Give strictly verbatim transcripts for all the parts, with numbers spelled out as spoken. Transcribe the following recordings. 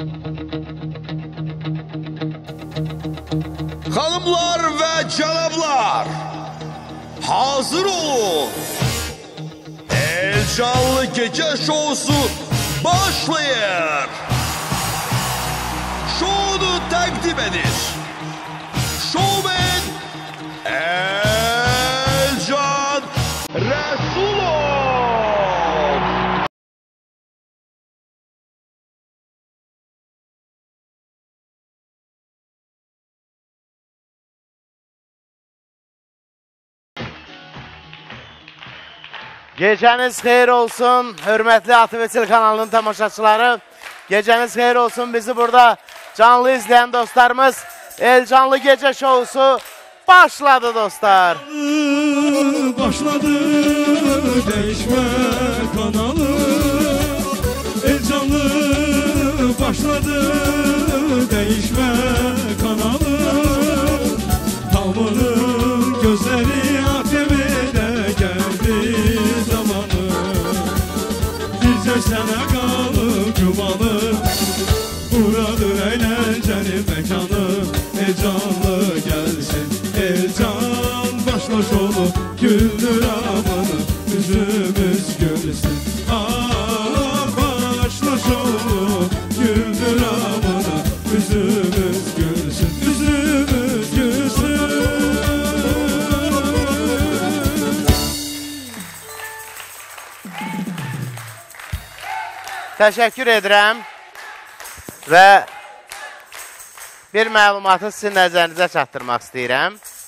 Hanımlar ve canablar, hazır olun. Elcanlı gece şovusu başlayır. Şovunu takdim edir şovmen Elcan Resulov. Geceniz xeyir olsun, hürmetli A T V Sil kanalının tamaşaçıları. Geceniz xeyir olsun, bizi burada canlı izleyen dostlarımız. Elcanlı Gece Şovusu başladı dostlar. Başladı değişme kanalı. Elcanlı başladı değişme kanalı. Tamının gözleri A T V'de geldi zamanı. Bizce sana kalıp cumalı. Buradır eğlenceli mekanı. Elcanlı gelsin, Elcan başla şolu. Güldür amanı, yüzümüz gülsün. Aa, başla şolu, güldür amanı, yüzümüz gülsün, yüzümüz gülsün. Təşəkkür edirəm və bir məlumatı sizin nəzərinizə çatdırmaq istəyirəm.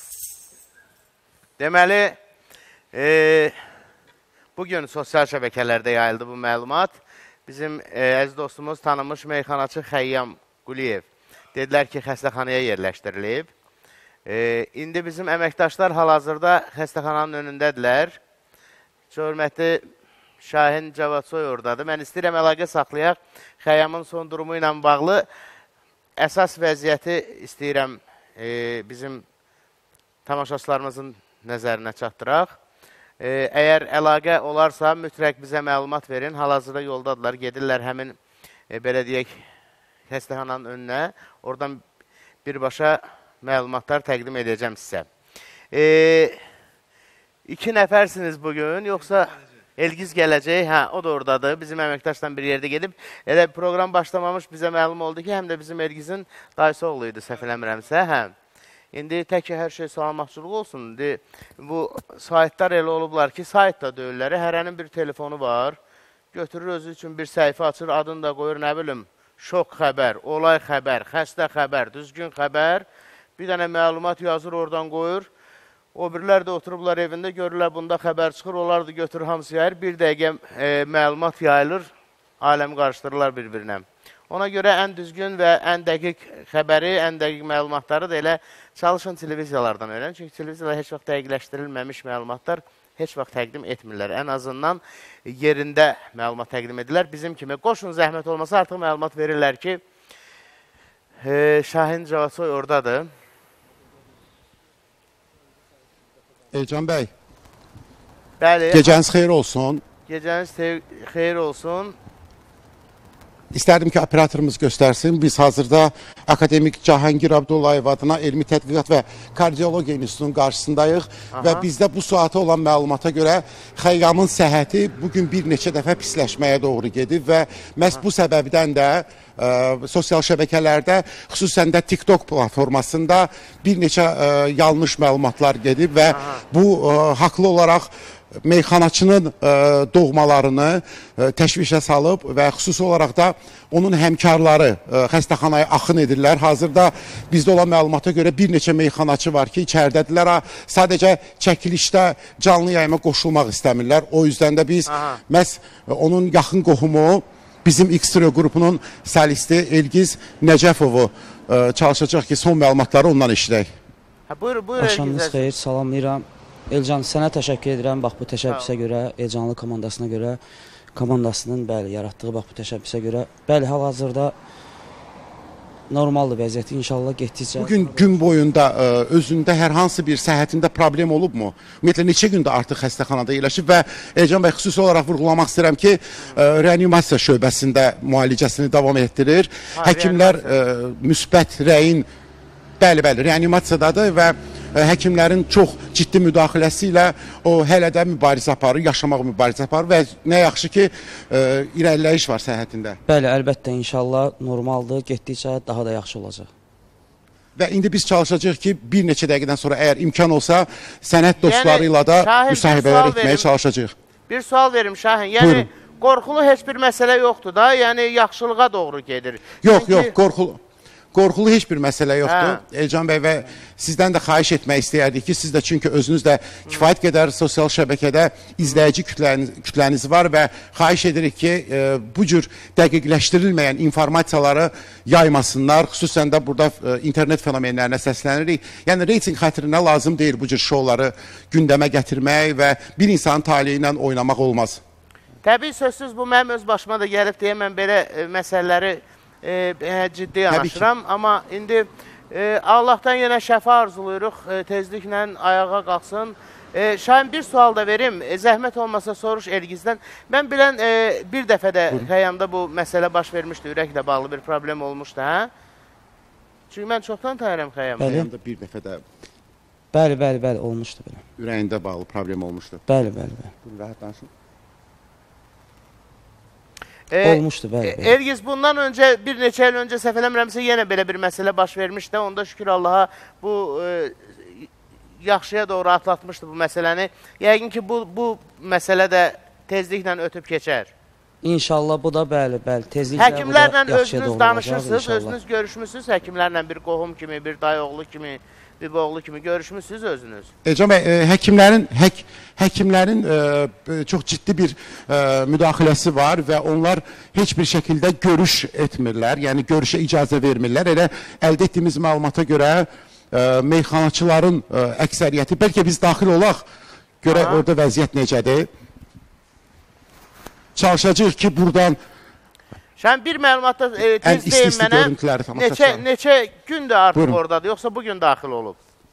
Deməli, e, bugün sosial şəbəkələrdə yayıldı bu məlumat. Bizim e, əziz dostumuz tanınmış meyxanaçı Xəyyam Quliyev dedilər ki, xəstəxanaya yerləşdirilib. E, indi bizim əməkdaşlar hal-hazırda xəstəxananın önündədirlər. Hörmətli Şahin Cavadsoy oradadır. Mən istəyirəm əlaqə saxlayaq. Xəyyamın son durumu ilə bağlı əsas vəziyyəti istəyirəm e, bizim tamaşaçılarımızın nəzərinə çatdıraq. E, əgər əlaqə olarsa, mütləq bizə məlumat verin. Hal-hazırda yoldadılar, gedirlər həmin e, belə deyək, xəstəxananın önünə. Oradan birbaşa məlumatlar təqdim edəcəm sizə. E, iki nəfərsiniz bugün, yoxsa Elgiz gələcək, hə, o da oradadır. Bizim əməkdaşdan bir yerdə gedib. Elə proqram başlamamış bizə məlum oldu ki, həm də bizim Elgizin dayısı oğluydu, səhv eləmirəmsə, hə. İndi tək ki, hər şey salamatçılıq olsun. İndi bu saytlar elə olublar ki, sayt da deyirlər, hərənin bir telefonu var. Götürür özü üçün bir səhifə açır, adını da qoyur, nə bilim, şok xəbər, olay xəbər, xəstə xəbər, düzgün xəbər. Bir dənə məlumat yazır, oradan qoyur. O birilər də oturublar evində, görürlər bunda xəbər çıxır, onlar da götürür hamısı yayır. Bir dəqiqə e, məlumat yayılır, aləmi qarışdırırlar bir-birinə. Ona görə ən düzgün və ən dəqiq xəbəri, ən dəqiq məlumatları da elə çalışın televiziyalardan öyrən. Çünki televiziyalar heç vaxt dəqiqləşdirilməmiş məlumatlar heç vaxt təqdim etmirlər. Ən azından yerində məlumat təqdim edirlər. Bizim kimi qoşun zəhmət olmasa artıq məlumat verirlər ki, e, Şahin Cavadsoy oradadır. Elcan bəy, Bəli, gecəniz xeyir olsun. Gecəniz xeyir olsun. İstərdim ki, operatorumuz göstərsin. Biz hazırda Akademik Cahangir Abdullayev adına Elmi Tədqiqat və Kardiologiya İnstitutunun qarşısındayıq. Aha. Və bizdə bu saata olan məlumata görə Xəyyamın səhhəti bugün bir neçə dəfə pisləşməyə doğru gedib və məhz bu səbəbdən də ə, sosial şəbəkələrdə, xüsusən də TikTok platformasında bir neçə ə, yanlış məlumatlar gedib və Aha. bu ə, haqlı olaraq meyxanaçının ə, doğmalarını ə, təşvişə salıb və xüsusi olaraq da onun həmkarları ə, xəstəxanaya axın edirlər. Hazırda bizdə olan məlumata görə bir neçə meyxanaçı var ki, içəridədirlər. Sadəcə çəkilişdə canlı yayıma qoşulmaq istəmirlər. O yüzdən də biz Aha. məhz onun yaxın qohumu, bizim X-Ray qrupunun solisti Elgiz Nəcəfovu ə, çalışacaq ki, son məlumatları ondan eşidək. Hə, buyur, buyur. Axşamınız xeyir, salamlayıram. Elcan, sənə təşəkkür edirəm, bax bu təşəbbüsə görə, Elcanlı komandasına görə, komandasının bəli, yaratdığı bax bu təşəbbüsə görə. Bəli, hal-hazırda normaldır vəziyyəti. İnşallah getdikcə. Bugün gün boyunda ə, özündə hər hansı bir səhhətində problem olubmu? Ümumiyyətlə neçə gündür artıq xəstəxanada yerləşib və Elcan bəy xüsusi olaraq vurğulamaq istəyirəm ki, ə, reanimasiya şöbəsində müalicəsini davam etdirir. Ha, Həkimlər ə, müsbət rəyin bəli, bəli, reanimasiyadadır və ə, həkimlərin çox ciddi müdaxiləsi ilə o hələ də mübarizə aparır, yaşamaq mübarizə aparır və nə yaxşı ki, ə, irəliləyiş var səhhətində. Bəli, əlbəttə inşallah normaldır. Getdikcə daha da yaxşı olacaq. Və indi biz çalışacağıq ki, bir neçə dəqiqədən sonra əgər imkan olsa, sənət dostları ilə da Şahin, bir müsahibələr sual etməyə verim. çalışacağıq. Bir sual verim Şahin. Yəni Buyurun. qorxulu heç bir məsələ yoxdur da, yəni yaxşılığa doğru gedir. Yox, Çünki- yox, qorxulu. Qorxulu heç bir məsələ yoxdur. Hə. Elcan bəy və sizdən də xahiş etmək istəyərdik ki, siz də çünki özünüz də kifayət qədər sosial şəbəkədə izləyici kütləniz, kütləniz var və xahiş edirik ki, e, bu cür dəqiqləşdirilməyən informasiyaları yaymasınlar. Xüsusən də burada e, internet fenomenlərinə səslənirik. Yəni reyting xətrinə lazım deyil bu cür şouları gündəmə gətirmək və bir insanın taleyi ilə oynamaq olmaz. Təbii sözsüz bu mənim öz başıma da gəlib deyə mən belə e, məsələləri e, e, ciddi yanaşıram. Amma indi e, Allahdan yenə şəfa arzuluyuruq, e, tezliklə ayağa qalxsın. E, Şahin bir sual da verim, e, zəhmət olmasa soruş Elgizdən. Mən bilən e, bir dəfə də Xəyyamda bu məsələ baş vermişdi, ürəklə bağlı bir problem olmuşdu, hə? Çünki mən çoxdan tanıyıram Xəyyamı. Bəli. Yanında bir dəfə də Bəli, bəli, bəli, olmuşdu belə. ürəyində bağlı problem olmuşdu. Bəli, bəli, bəli. Buyurun, rahat danışın. E, Olmuşdu, bəli, e, bəli. Elgiz bundan öncə, bir neçə il öncə səhv eləmirəmsə yenə belə bir məsələ baş vermişdi. Onda şükür Allaha bu e, yaxşıya doğru atlatmışdı bu məsələni. Yəqin ki bu, bu məsələ də tezliklə ötüb keçər. İnşallah bu da bəli, bəli, tezliklə Həkimlərlə bu da yaxşıya özünüz doğru danışırsınız, olacaq inşallah. özünüz görüşmüsünüz həkimlərlə bir qohum kimi, bir dayı oğlu kimi, bir oğlu kimi görüşmüsünüz özünüz. Elcan bəy, e, həkimlərin hək, həkimlərin e, çox ciddi bir e, müdaxiləsi var və onlar heç bir şəkildə görüş etmirlər, yəni görüşə icazə vermirlər. Elə əldə etdiyimiz məlumata görə e, meyxanaçıların e, əksəriyyəti, bəlkə biz daxil olaq, görək Aha. orada vəziyyət necədir. Çalışacağıq ki, buradan Sən bir məlumatda e, ən tez deyin isti-isti mənə, görüntüləri neçə, tamaşaçılar. neçə gündür artıq Buyurun. oradadır, yoxsa bugün daxil olub?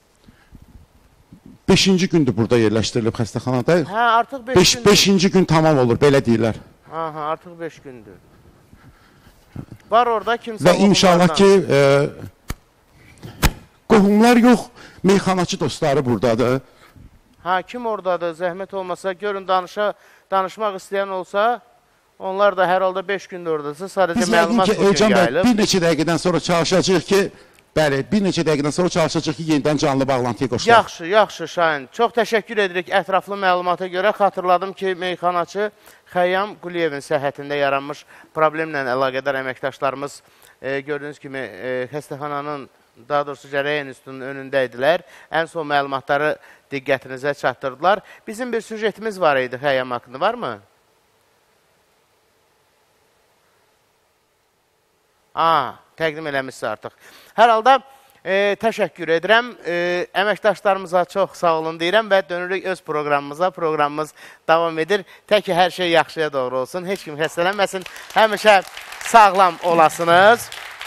beşinci gündür burada yerləşdirilib xəstəxanada. Hə, artıq beş beş, gündür. beşinci gün tamam olur, belə deyirlər. Aha, artıq beş gündür. Var orada kimsə Və inşallah ki, e, qohumlar yox, meyxanaçı dostları buradadır. Ha, kim oradadır, zəhmət olmasa, görün danışa, danışmaq istəyən olsa, onlar da hər halda beş gündür oradasın, sadəcə Biz yəqin məlumat ki, bugün Elcan bəy, yayılıb. bir neçə dəqiqədən sonra çalışacağıq ki, bəli, bir neçə dəqiqədən sonra çalışacağıq ki, yenidən canlı bağlantıya qoşulaq. Yaxşı, yaxşı Şahin. Çox təşəkkür edirik ətraflı məlumata görə. Xatırladım ki, meyxanaçı Xəyyam Quliyevin səhhətində yaranmış problemlə əlaqədar əməkdaşlarımız e, gördüyünüz kimi e, xəstəxananın, daha doğrusu Cərəyə İnstitutunun önündə idilər. Ən son məlumatları diqqətinizə çatdırdılar. Bizim bir süjetimiz var idi Xəyyam haqqında, varmı? Aa, təqdim eləmişsə artıq. Hər halda e, təşəkkür edirəm. E, əməkdaşlarımıza çox sağ olun deyirəm və dönürük öz proqramımıza. Proqramımız davam edir. Tək ki, hər şey yaxşıya doğru olsun. Heç kim xəstələnməsin. Həmişə sağlam olasınız.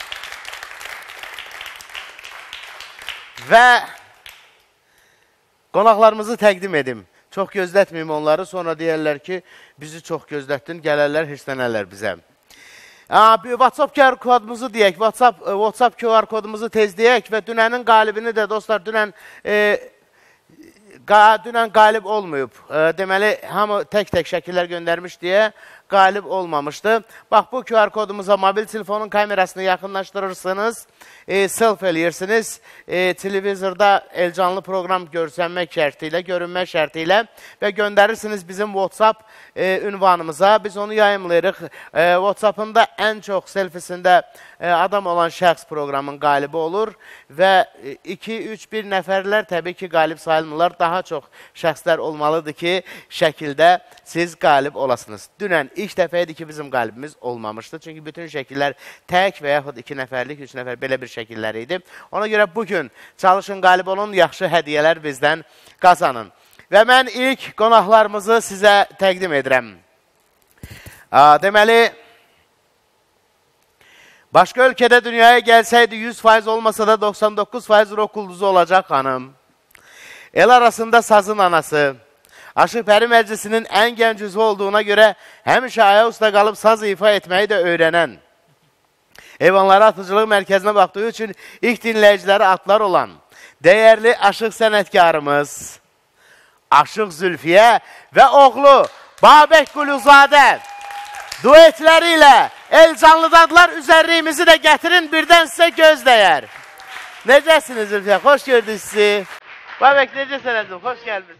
Və qonaqlarımızı təqdim edim. Çox gözlətməyim onları. Sonra deyərlər ki, bizi çox gözlətdin, gələrlər, hirslənərlər bizə. Aa, bir WhatsApp Q R kodumuzu deyək, WhatsApp, WhatsApp Q R kodumuzu tez deyək və dünənin qalibini də dostlar, dünən, e, qa, dünən qalib olmayıb. E, deməli, hamı tək-tək şəkillər göndərmiş deyə qalib olmamışdı. Bax, bu Q R kodumuza mobil telefonun kamerasını yaxınlaşdırırsınız, e, selfie eləyirsiniz, e, televizorda elcanlı proqram görsənmək şərti ilə, görünmək şərti ilə və göndərirsiniz bizim WhatsApp e, ünvanımıza. Biz onu yayımlayırıq. E, WhatsApp-ında ən çox selfisində e, adam olan şəxs proqramın qalibi olur və iki üç bir nəfərlər təbii ki, qalib sayılmırlar. Daha çox şəxslər olmalıdır ki, şəkildə siz qalib olasınız. Dünən ilk dəfə idi ki, bizim qalibimiz olmamışdı. Çünki bütün şəkillər tək və yaxud iki nəfərlik, üç nəfər belə bir şəkillər idi. Ona görə bugün çalışın qalib olun, yaxşı hədiyyələr bizdən qazanın. Və mən ilk qonaqlarımızı sizə təqdim edirəm. Deməli, Başka ölkədə dünyaya gəlsəydi yüz faiz olmasa da doxsan doqquz faiz rock ulduzu olacaq xanım. El arasında sazın anası. Aşıq Pəri Məclisinin ən gənc üzvü olduğuna görə həmişə ayaq üstə qalıb saz ifa etməyi də öyrənən. Heyvanlara atıcılıq mərkəzinə baxdığı üçün ilk dinləyiciləri atlar olan dəyərli aşıq sənətkarımız Aşıq Zülfiyə və oğlu Babək Quluzadə duetləri ilə Elcanlıdadlar üzərliyimizi də gətirin, birdən sizə göz dəyər. Necəsiniz Zülfiyə? Xoş gördük sizi. Babək, necəsən əzim? Xoş gəlmişsiniz.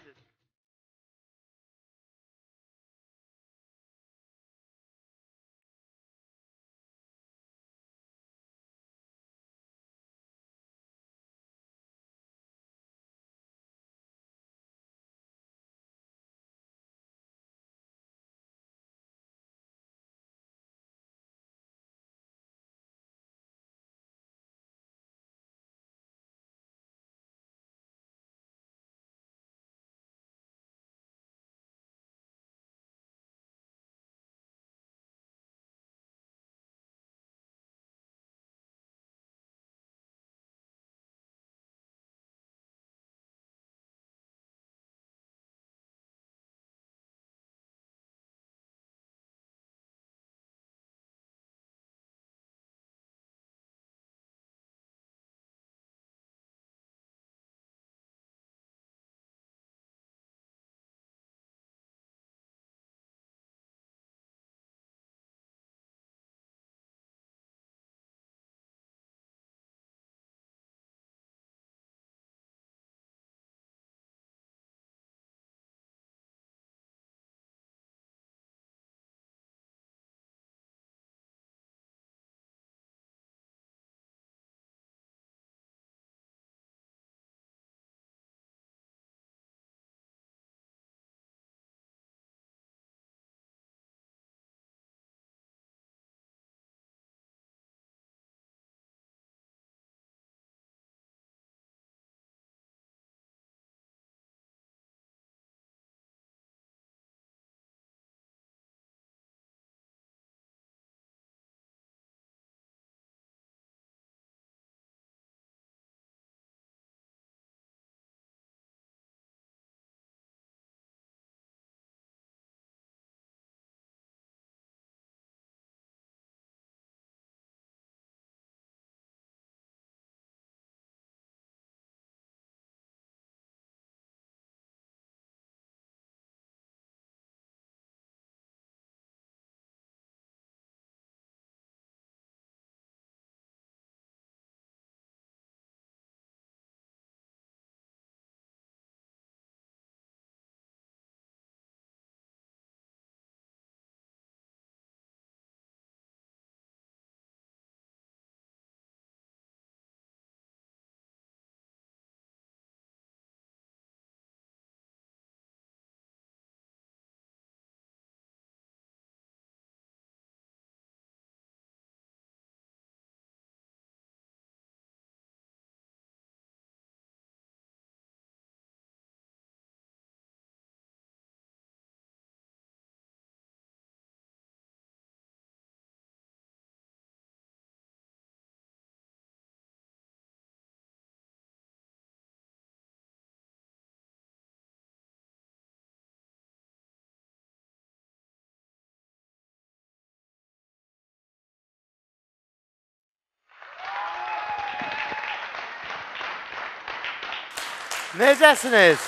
Necəsiniz?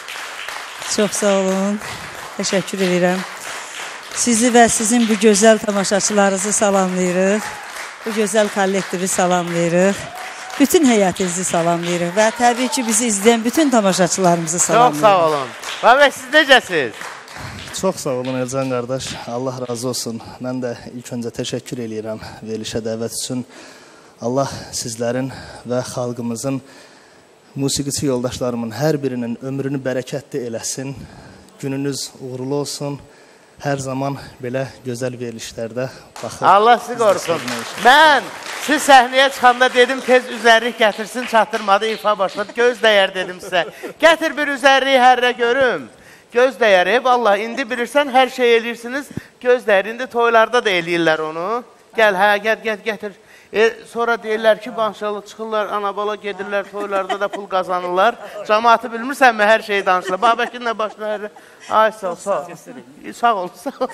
Çox sağ olun. Təşəkkür edirəm. Sizi və sizin bu gözəl tamaşaçılarınızı salamlayırıq. Bu gözəl kollektivi salamlayırıq. Bütün həyətinizi salamlayırıq və təbii ki, bizi izləyən bütün tamaşaçılarımızı salamlayırıq. Çox sağ olun. Babək, siz necəsiniz? Çox sağ olun Elcan qardaş. Allah razı olsun. Mən də ilk öncə təşəkkür edirəm verilişə dəvət üçün. Allah sizlərin və xalqımızın, musiqiçi yoldaşlarımın hər birinin ömrünü bərəkətli eləsin. Gününüz uğurlu olsun. Hər zaman belə gözəl verilişlərdə baxır. Allah sizi qorusun. Mən siz səhnəyə çıxanda dedim tez üzərlik gətirsin, çatdırmadı, ifa başladı. Göz dəyər dedim sizə. Gətir bir üzərliyi hərrə görüm. Göz dəyər, vallahi indi bilirsən hər şey eləyirsiniz. Göz dəyər, indi toylarda da eləyirlər onu. Gəl, hə, gəl, gəl, gətir. E, sonra deyirlər ki, Banşalı çıxırlar, anabala gedirlər, toylarda da pul qazanırlar. Cəmaatı bilmirsənmi, hər şeyi danışırlar. Babəkinlə başlayır. Ay, sağ ol, sağ ol. Sağ ol, sağ ol.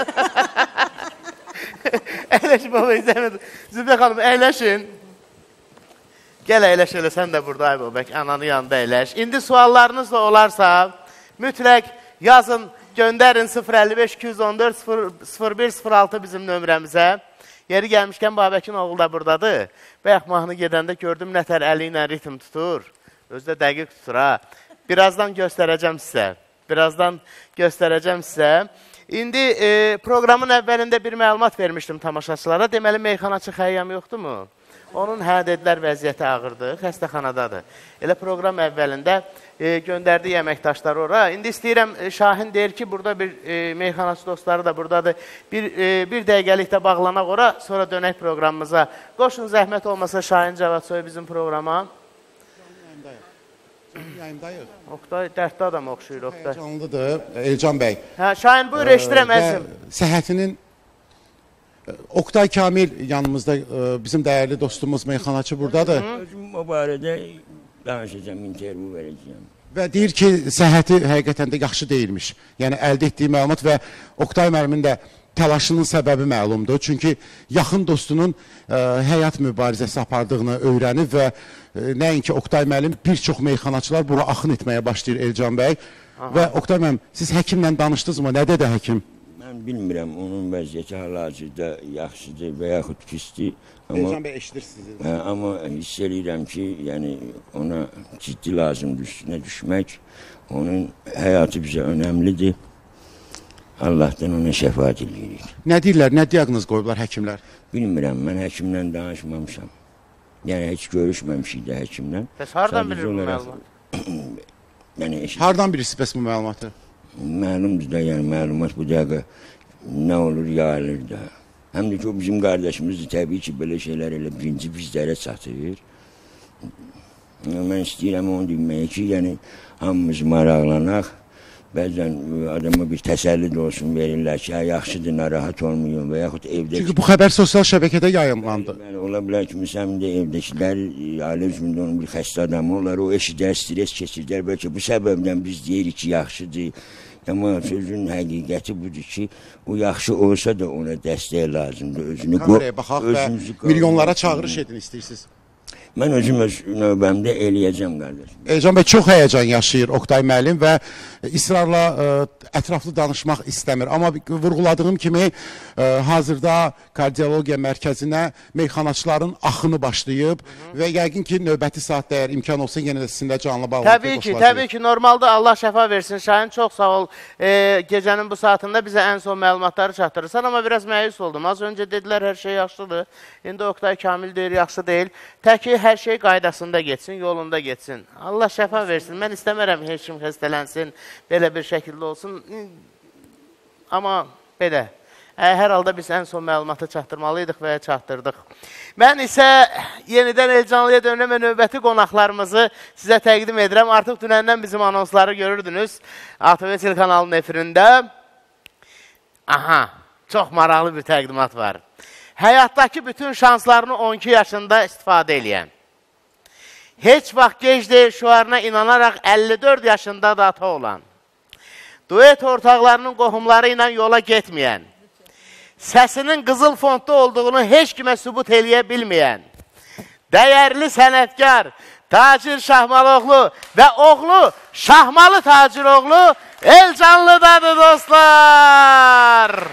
Əyləşin, baba, izləmədim. Zübə xanım, əyləşin. Gəl, əyləş, elə sən də burada, ay babək, ananın yanında əyləş. İndi suallarınız da olarsa, mütləq yazın, göndərin sıfır əlli beş iki yüz on dörd sıfır bir sıfır altı bizim nömrəmizə. Yeri gəlmişkən Babəkin oğlu da buradadır. Bayaq mahnı gedəndə gördüm, nətər əli ilə ritm tutur. Özdə dəqiq tutur, ha. Birazdan göstərəcəm sizə. Birazdan göstərəcəm sizə. İndi e, programın əvvəlində bir məlumat vermişdim tamaşaçılara. Deməli, meyxanaçı Xəyyam yoxdurmu? Onun hə dedilər, vəziyyəti ağırdır, xəstəxanadadır. Elə proqram əvvəlində e, göndərdiyi əməkdaşlar ora. İndi istəyirəm, e, Şahin deyir ki, burada bir e, meyxanaçı dostları da buradadır. Bir, e, bir dəqiqəlikdə bağlanaq ora, sonra dönək proqramımıza. Qoşun zəhmət olmasa Şahin Cavadsoy bizim proqrama. Yayımdayıq. Oqtay, dərddə adam oxşuyur, Oqtay. Canlıdır, Elcan bəy. Hə, Şahin, buyur, eşdirəm, əzim. Səhhətinin Oqtay Kamil yanımızda, bizim dəyərli dostumuz, meyxanaçı buradadır. Özüm o barədə danışacağım, intervyu verəcəyəm. Və deyir ki, səhhəti həqiqətən də yaxşı deyilmiş. Yəni, əldə etdiyi məlumat və Oqtay müəllimin də təlaşının səbəbi məlumdur. Çünki yaxın dostunun ə, həyat mübarizəsi apardığını öyrənib və ə, nəinki Oqtay müəllim, bir çox meyxanaçılar bura axın etməyə başlayır Elcan bəy. Aha. Və Oqtay müəllim, siz həkimlə danışdınızmı? Nə dedi həkim? Mən bilmirəm, onun vəziyyəti hal-hazırda yaxşıdır və yaxud pisdir. Elcan bəy eşidir sizi. Hə, amma hiss edirəm ki, yəni ona ciddi lazımdır üstünə düşmək. Onun həyatı bizə önəmlidir. Allahdan ona şəfaət edirik. Nə deyirlər, nə diaqnoz qoyublar həkimlər? Bilmirəm, mən həkimlə danışmamışam. Yəni, heç görüşməmişik də həkimlə. Bəs hardan bilir bu məlumat? Yəni, hardan bilirsiniz bəs bu məlumatı? Məlumdur da, yəni məlumat bu dəqiqə nə olur, yayılır da. Həm də ki, o bizim qardaşımızdır, təbii ki, belə şeylər elə birinci bizlərə çatır. Mən istəyirəm onu deməyə ki, yəni hamımız maraqlanaq. Bəzən adama bir təsəlli də olsun verirlər ki, yaxşıdır, narahat olmuyor və yaxud evdəki... Çünki bu xəbər sosial şəbəkədə yayımlandı. Bəli, ola bilər ki, məsələn də evdəkilər, ailə üzvündə onun bir xəstə adamı olar, o eşidər, stres keçirdər, bəlkə bu səbəbdən biz deyirik ki, yaxşıdır. Amma sözün həqiqəti budur ki, o yaxşı olsa da ona dəstək lazımdır. Özünü kameraya baxaq və milyonlara çağırış edin istəyirsiniz. Mən özüm öz növbəmdə eləyəcəm, qardaşım. Elcan bəy çox həyəcan yaşayır Oqtay müəllim və israrla ə, ətraflı danışmaq istəmir. Amma vurğuladığım kimi ə, hazırda kardiologiya mərkəzinə meyxanaçıların axını başlayıb Hı -hı. və yəqin ki, növbəti saatda əgər imkan olsa yenə də sizinlə canlı bağlantıya Təbii ki, təbii ki, normalda Allah şəfa versin. Şahin, çox sağ ol. E, gecənin bu saatında bizə ən son məlumatları çatdırırsan, amma biraz məyus oldum. Az öncə dedilər, hər şey yaxşıdır. İndi Oqtay Kamil deyir, yaxşı deyil. Təki hər şey qaydasında getsin, yolunda getsin. Allah şəfa versin. Mən istəmərəm heç kim xəstələnsin, belə bir şəkildə olsun. Amma belə, hər halda biz ən son məlumatı çatdırmalıydıq və çatdırdıq. Mən isə yenidən Elcanlıya dönəm və növbəti qonaqlarımızı sizə təqdim edirəm. Artıq dünəndən bizim anonsları görürdünüz A T V telekanalının efirində. Aha, çox maraqlı bir təqdimat var. Həyatdakı bütün şanslarını on iki yaşında istifadə eləyən, heç vaxt gec deyil şüarına inanaraq əlli dörd yaşında da ata olan, duet ortaqlarının qohumları ilə yola getməyən, səsinin qızıl fondda olduğunu heç kimə sübut eləyə bilməyən, dəyərli sənətkar Tacir Şahmalıoğlu və oğlu Şahmalı Taciroğlu Elcanlıdadır dostlar.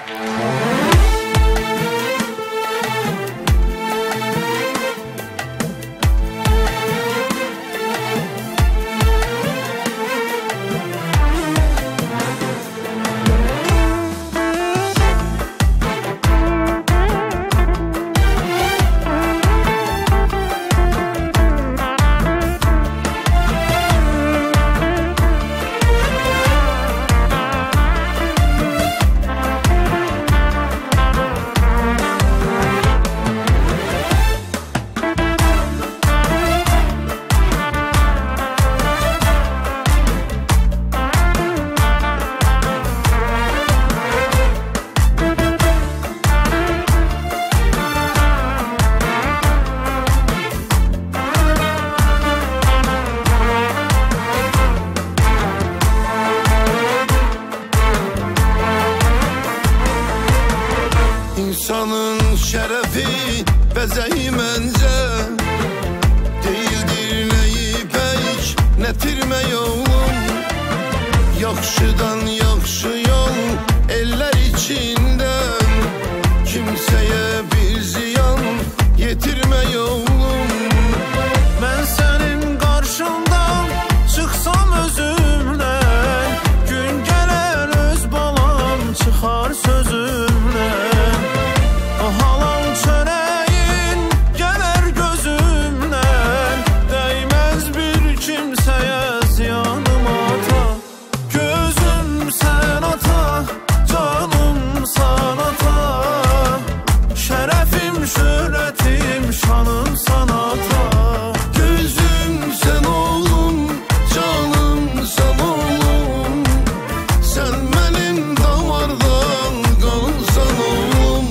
şerefi bezeyi mence. Değildir neyi pek netirme yolum. Yaxşıdan yaxşı yol eller içinden. Kimseye bir ziyan yetirme yolum. Ben senin karşından çıksam özümden. Gün gelir öz balam çıkar sözümden. O halam çöreğin gelir gözümden. Değmez bir kimseye ziyanım ata. Gözüm sen ata, canım sana ata. Şerefim, şöhretim, şanım sanata. Gözüm sen oğlum, canım sen oğlum. Sen benim damardan kanımsan oğlum.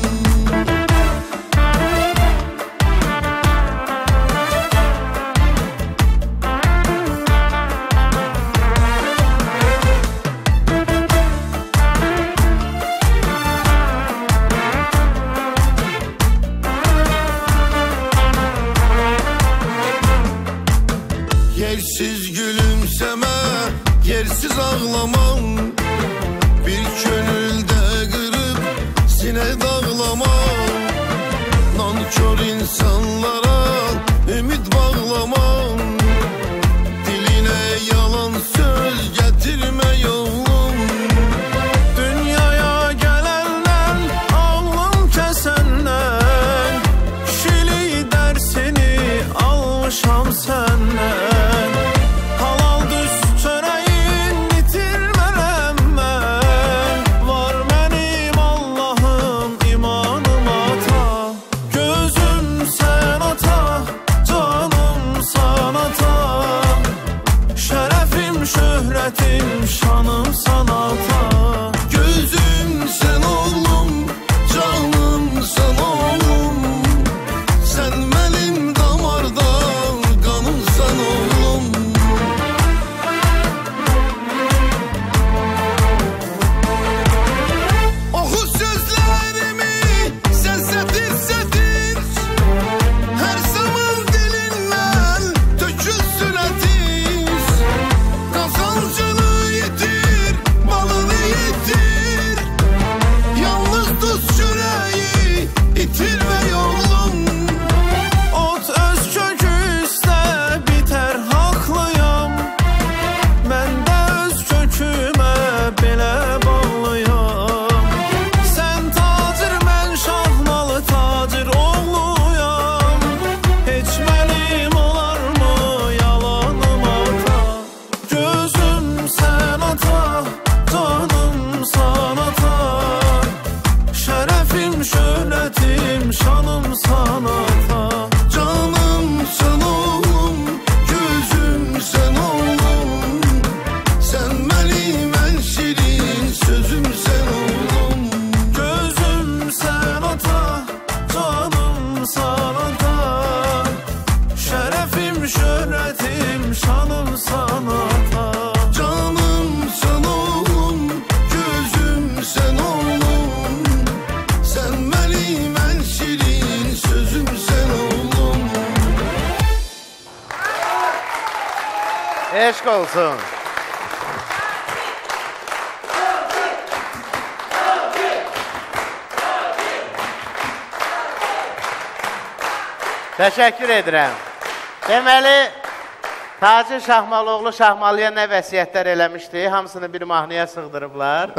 Yersiz gülümseme, yersiz ağlamam. Bir könülde kırıp sine dağlamam. Nankör insanlara ümit bağlamam. Diline yalan söz getirme yolum. Dünyaya gelenler ağlım kesenler. Kişilik dersini almışam senden. Halal düz çöreğin itirmem ben. Var benim Allah'ım imanım ata. Gözüm sen ata, canım sanata. Şerefim, şöhretim, şanım sanata. Gözüm sen oğlum, canım sen oğlum. Sen benim damardan kanımsan oğlum. Oku sözlerimi sen setir setir. Her zaman dilinden tökülsün etir. Kazancını yitir, malını yitir. Yalnız tuz çöreği itirme yolum. Ot öz kökü üstə biter haklıyam. Ben de öz köküme belə bağlıyam. Sen tacir, ben şahmalı tacir oğluyam. Heç mənim olar mı yalanım ata. Gözüm sen ata, canım sanata. Şerefim, şöhretim, şanım sanata. Canım sen oğlum, gözüm sen oğlum. Sen benim en şirin sözüm sen oğlum. Gözüm sen ata, canım sanata. Şerefim, şöhretim, şanım sanata. Canım sen oğlum, gözüm sen oğlum. Sen benim en şirin sözüm sen oğlum. Eşk olsun. Təşəkkür edirəm. Deməli, Tacir Şahmalıoğlu Şahmalıya nə vəsiyyətlər eləmişdi, hamısını bir mahnıya sığdırıblar.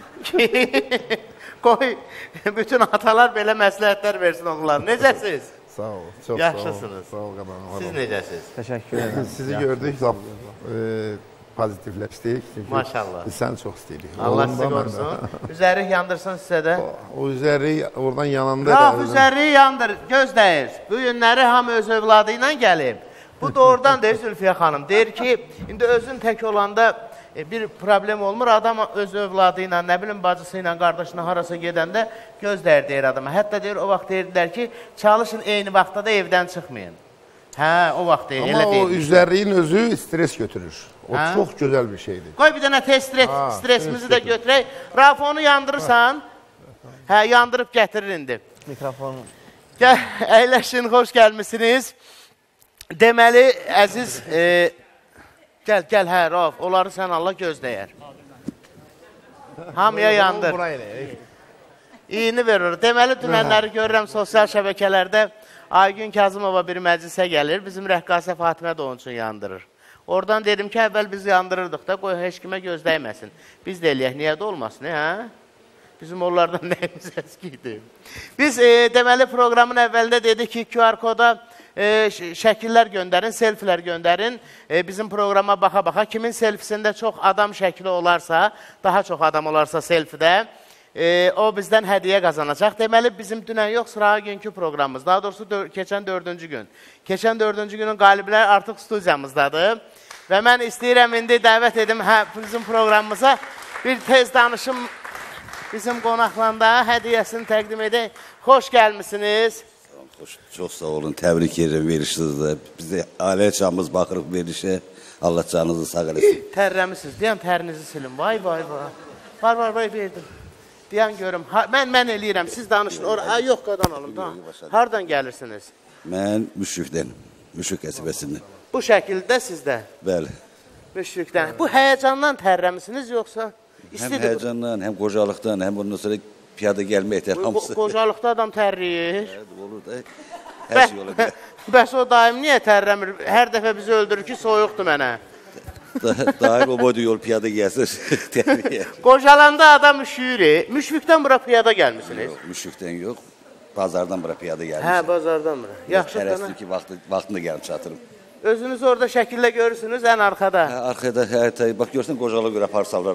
Qoy, bütün atalar belə məsləhətlər versin onlar. Necəsiz? Sağ ol, çok Yaxşısınız. sağ ol. Sağ ol Qadan. Siz necəsiz? Təşəkkür edirəm. Sizi gördük, lap, e, pozitifləşdik. Çünki Maşallah. Biz səni çox istəyirik. Allah Oğlum da, sizi mən də. qorusun. Üzərik yandırsın sizə də. O üzəri oradan yananda... Raf da- üzəriyi yandır, gözdəyir. Bu günləri hamı öz övladı ilə gəlib. Bu doğrudan deyir Zülfiyə xanım. Deyir ki, indi özün tək olanda e, bir problem olmur. Adam öz övladı ilə, nə bilim bacısı ilə, qardaşına harasa gedəndə gözdəyir deyir adama. Hətta deyir, o vaxt deyirdilər ki, çalışın eyni vaxtda da evdən çıxmayın. Hə, o vaxt deyir, Amma elə deyir. o üzərliyin özü stres götürür. O Hə? çox gözəl bir şeydir. Qoy bir dənə test stres, Ha, stresimizi stres də götürək. Raf onu yandırırsan. Hə, yandırıb gətirir indi. Mikrofonu. Gəl, əyləşin, xoş gəlmişsiniz. Deməli, əziz, e, gəl, gəl, hə, Rauf, onları sən Allah gözləyər. Hamıya yandır. İyini verir. Deməli, dünənləri görürəm sosial şəbəkələrdə Aygün Kazımova bir məclisə gəlir. Bizim rəqqasə Fatimə də onun üçün yandırır. Oradan dedim ki, əvvəl biz yandırırdıq da, qoy heç kimə gözdəyməsin. Biz də eləyək, niyə də olmasın, hə? Bizim onlardan nəyimiz əskiydi. Biz e, deməli proqramın əvvəlində dedik ki, Q R koda e, şəkillər göndərin, selfilər göndərin. E, bizim proqrama baxa-baxa, kimin selfisində çox adam şəkli olarsa, daha çox adam olarsa selfidə, e, o bizdən hədiyyə qazanacaq. Deməli, bizim dünən yox, sırağa günkü proqramımız, daha doğrusu dör keçən dördüncü gün. Keçən dördüncü günün qalibləri artıq studiyamızdadır. Və mən istəyirəm indi dəvət edim hə, bizim proqramımıza bir tez danışım bizim qonaqlanda hədiyyəsini təqdim edək. Xoş gəlmişsiniz. Xoş, çox sağ olun, təbrik edirəm verişinizdə. Biz də ailə çağımız baxırıq verişə. Allah canınızı sağ eləsin. Tərləmisiniz, deyən tərinizi silin. Vay, vay, vay. Var, var, vay, verdim. Deyən görüm, ha, mən, mən eləyirəm, siz danışın. Or yox, qadan alın. Da. Hardan gəlirsiniz? Mən Müşrikdən, Müşrik qəsəbəsindən. Bu şəkildə sizdə? Bəli. Müşrikdən. Bu həyəcandan tərləmisiniz, yoxsa? Həm həyəcandan, həm qocalıqdan, həm ondan sonra piyada gəlmə etər hamısı. Qocalıqda adam tərləyir. Evet, olur da. Hər şey ola bilər. Bəs o daim niyə tərləmir? Hər dəfə bizi öldürür ki, soyuqdur mənə. Daim o boyda yol piyada gəlsir. Qocalanda adam üşüyür. Müşrikdən bura piyada gəlmişsiniz? Yox, Müşrikdən yox. Bazardan bura piyada gəlmişim. Hə, bazardan bura. Yaxşı. Tərəsdir ki, vaxtı, vaxtında gəlib çatırım. Özünüz orada şəkillə görürsünüz, ən arxada. Hə, arxada, hə, bax görsən qocalığa görə parsallar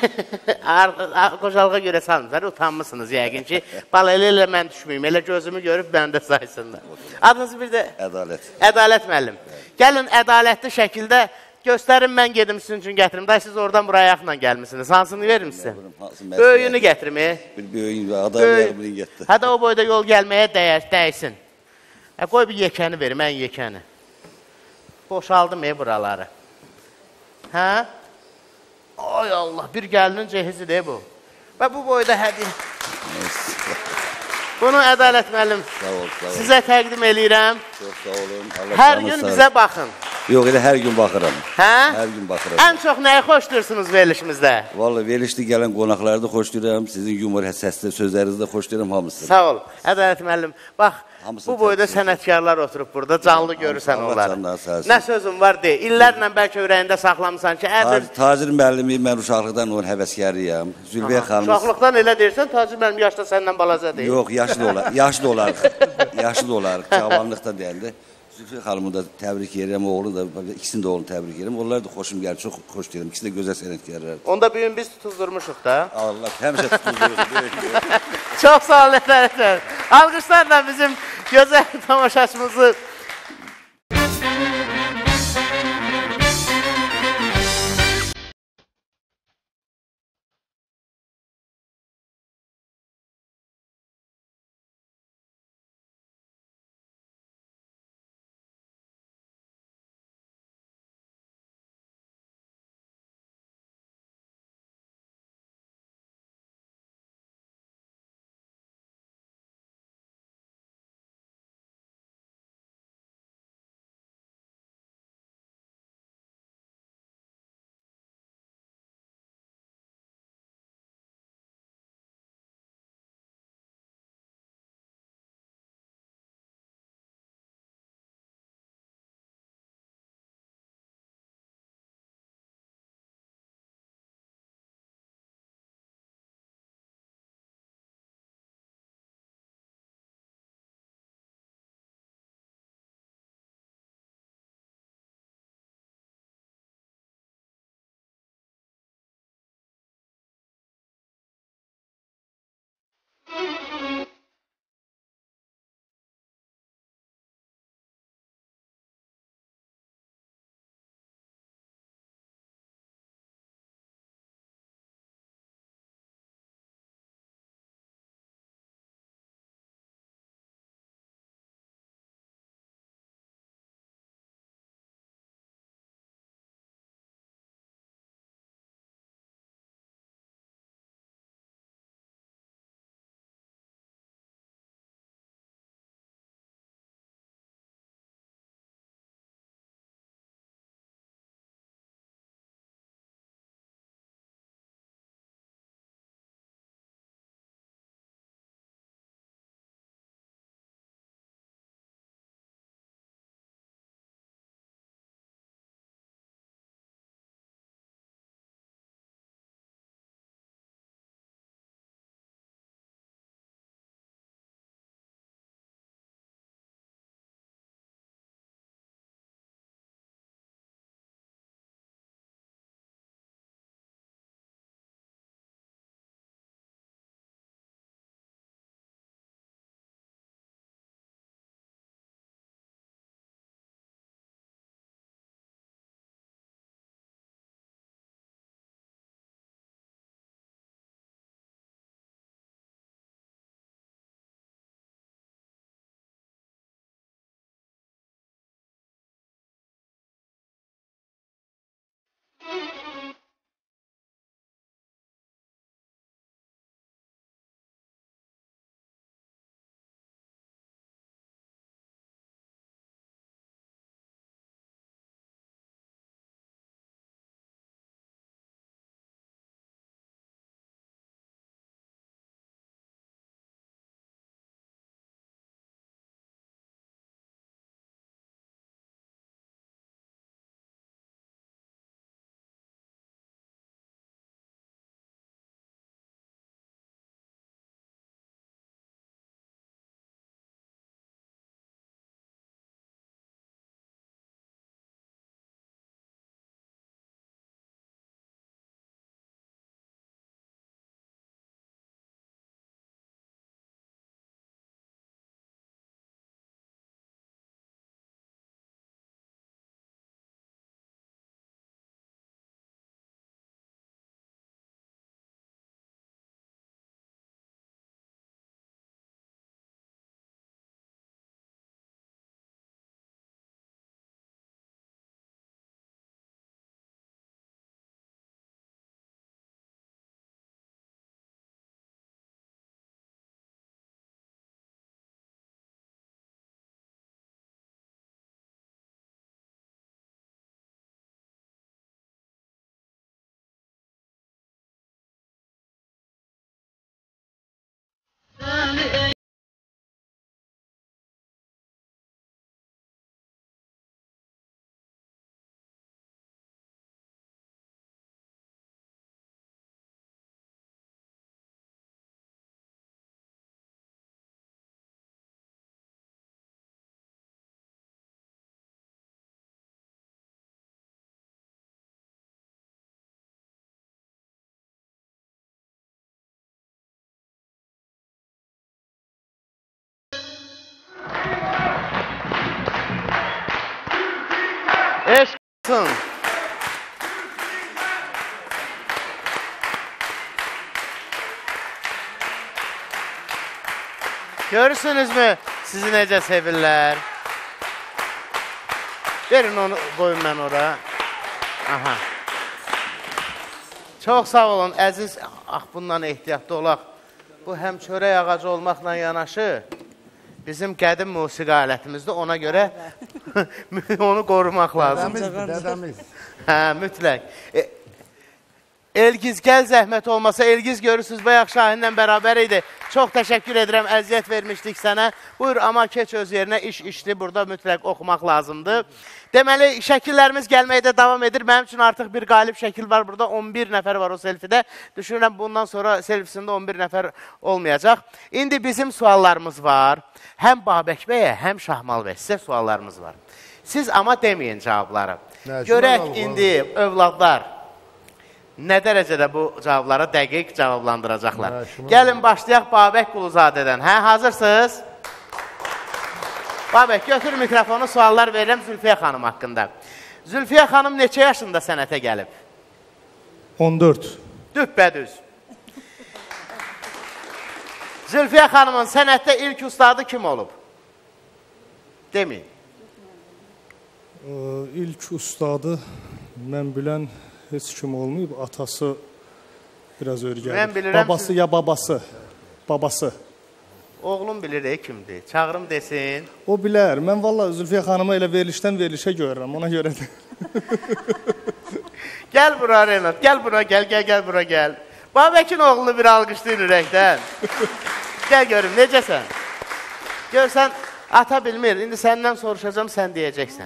arxaya. Qocalığa görə salmışlar, utanmışsınız yəqin ki. Bala elə elə mən düşməyim, elə gözümü görüb məndə saysınlar. Adınızı bir də... Ədalət. Ədalət müəllim. Gəlin, ədalətli şəkildə göstərin, mən gedim sizin üçün gətirim. Day, siz oradan buraya yaxınla gəlmişsiniz. Hansını verim sizə? Böyüyünü gətirim, e? Bir böyüyün, adam yağmını getdi. Hədə o boyda yol gəlməyə dəyər, dəysin. Qoy bir yekəni verim, ən yekəni. Boşaldım e buraları. Hə? Ay Allah, bir gəlinin cehizidir bu. Və bu boyda hədiyyə. Bunu Ədalət müəllim sizə təqdim eləyirəm. Çox sağ olun. Hər gün bizə baxın. Yox, elə hər gün baxıram. Hə? Hər gün baxıram. Ən çox nəyi xoşdursunuz verilişimizdə? Vallahi verilişdə gələn qonaqları da xoşduram. Sizin yumor həssaslı sözlərinizi də xoşduram hamısını. Sağ ol. Ədalət müəllim, bax, bu boyda sənətkarlar oturub burada, canlı görürsən onları. Nə sözüm var de, illərlə bəlkə ürəyində saxlamısan ki, ədir... Tacir müəllimi, mən uşaqlıqdan onun həvəskarıyam. Zülfiyə xanımız... Uşaqlıqdan elə deyirsən, Tacir müəllim yaşda səndən balaca deyil. Yox, yaşlı olarıq, yaşlı olarıq, yaşlı olarıq, cavanlıqda deyəndə. Zülfiyə xanımı da təbrik edirəm, oğlu da, ikisini də oğlunu təbrik edirəm. Onlar da xoşum gəlir, çox xoş deyirəm. İkisi də gözəl sənətkarlardır. Onda bugün biz tutuzdurmuşuq da. Allah, həmişə tutuzdururuz. Çox sağ olun, efendim. Alqışlarla bizim gözəl tamaşaçımızı Eşq olsun. Görürsünüzmü sizi necə sevirlər? Verin onu, qoyun mən ora. Aha. Çox sağ olun, əziz. Ah, bundan ehtiyatlı olaq. Bu həm çörək ağacı olmaqla yanaşı, bizim qədim musiqi alətimizdir. Ona görə onu qorumaq lazım. Dədəmiz, dədəmiz. Hə, mütləq. E, Elgiz, gəl zəhmət olmasa, Elgiz görürsünüz, bayaq Şahinlə bərabər idi. Çox təşəkkür edirəm, əziyyət vermişdik sənə. Buyur, amma keç öz yerinə, iş işdir, burada mütləq oxumaq lazımdır. Deməli, şəkillərimiz gəlməkdə davam edir. Mənim üçün artıq bir qalib şəkil var burada, on bir nəfər var o selfidə. Düşünürəm, bundan sonra selfisində on bir nəfər olmayacaq. İndi bizim suallarımız var. Həm Babək bəyə, həm Şahmal bəy, sizə suallarımız var. Siz amma deməyin cavabları. Görək indi övladlar nə dərəcədə bu cavablara dəqiq cavablandıracaqlar. Gəlin, başlayaq Babək Quluzadədən. Hə, hazırsınız? Babək, götür mikrofonu, suallar verirəm Zülfiyə xanım haqqında. Zülfiyə xanım neçə yaşında sənətə gəlib? on dörd. Düppədüz. Zülfiyə xanımın sənətdə ilk ustadı kim olub? Deməyin. İlk ustadı mən bilən heç kim olmayıb. Atası biraz örgəlir. Mən bilirəm. Babası ya babası? Babası. Oğlum bilir, e, kimdir? Çağırım desin. O bilər. Mən valla Zülfiyə xanıma elə verilişdən verilişə görürəm. Ona görə də. Gəl bura Renat, gəl bura, gəl, gəl, gəl bura, gəl. Babəkin oğlunu bir alqışlayın ürəkdən. Gəl görüm, necəsən? Görsən, ata bilmir. İndi səndən soruşacağım, sən deyəcəksən.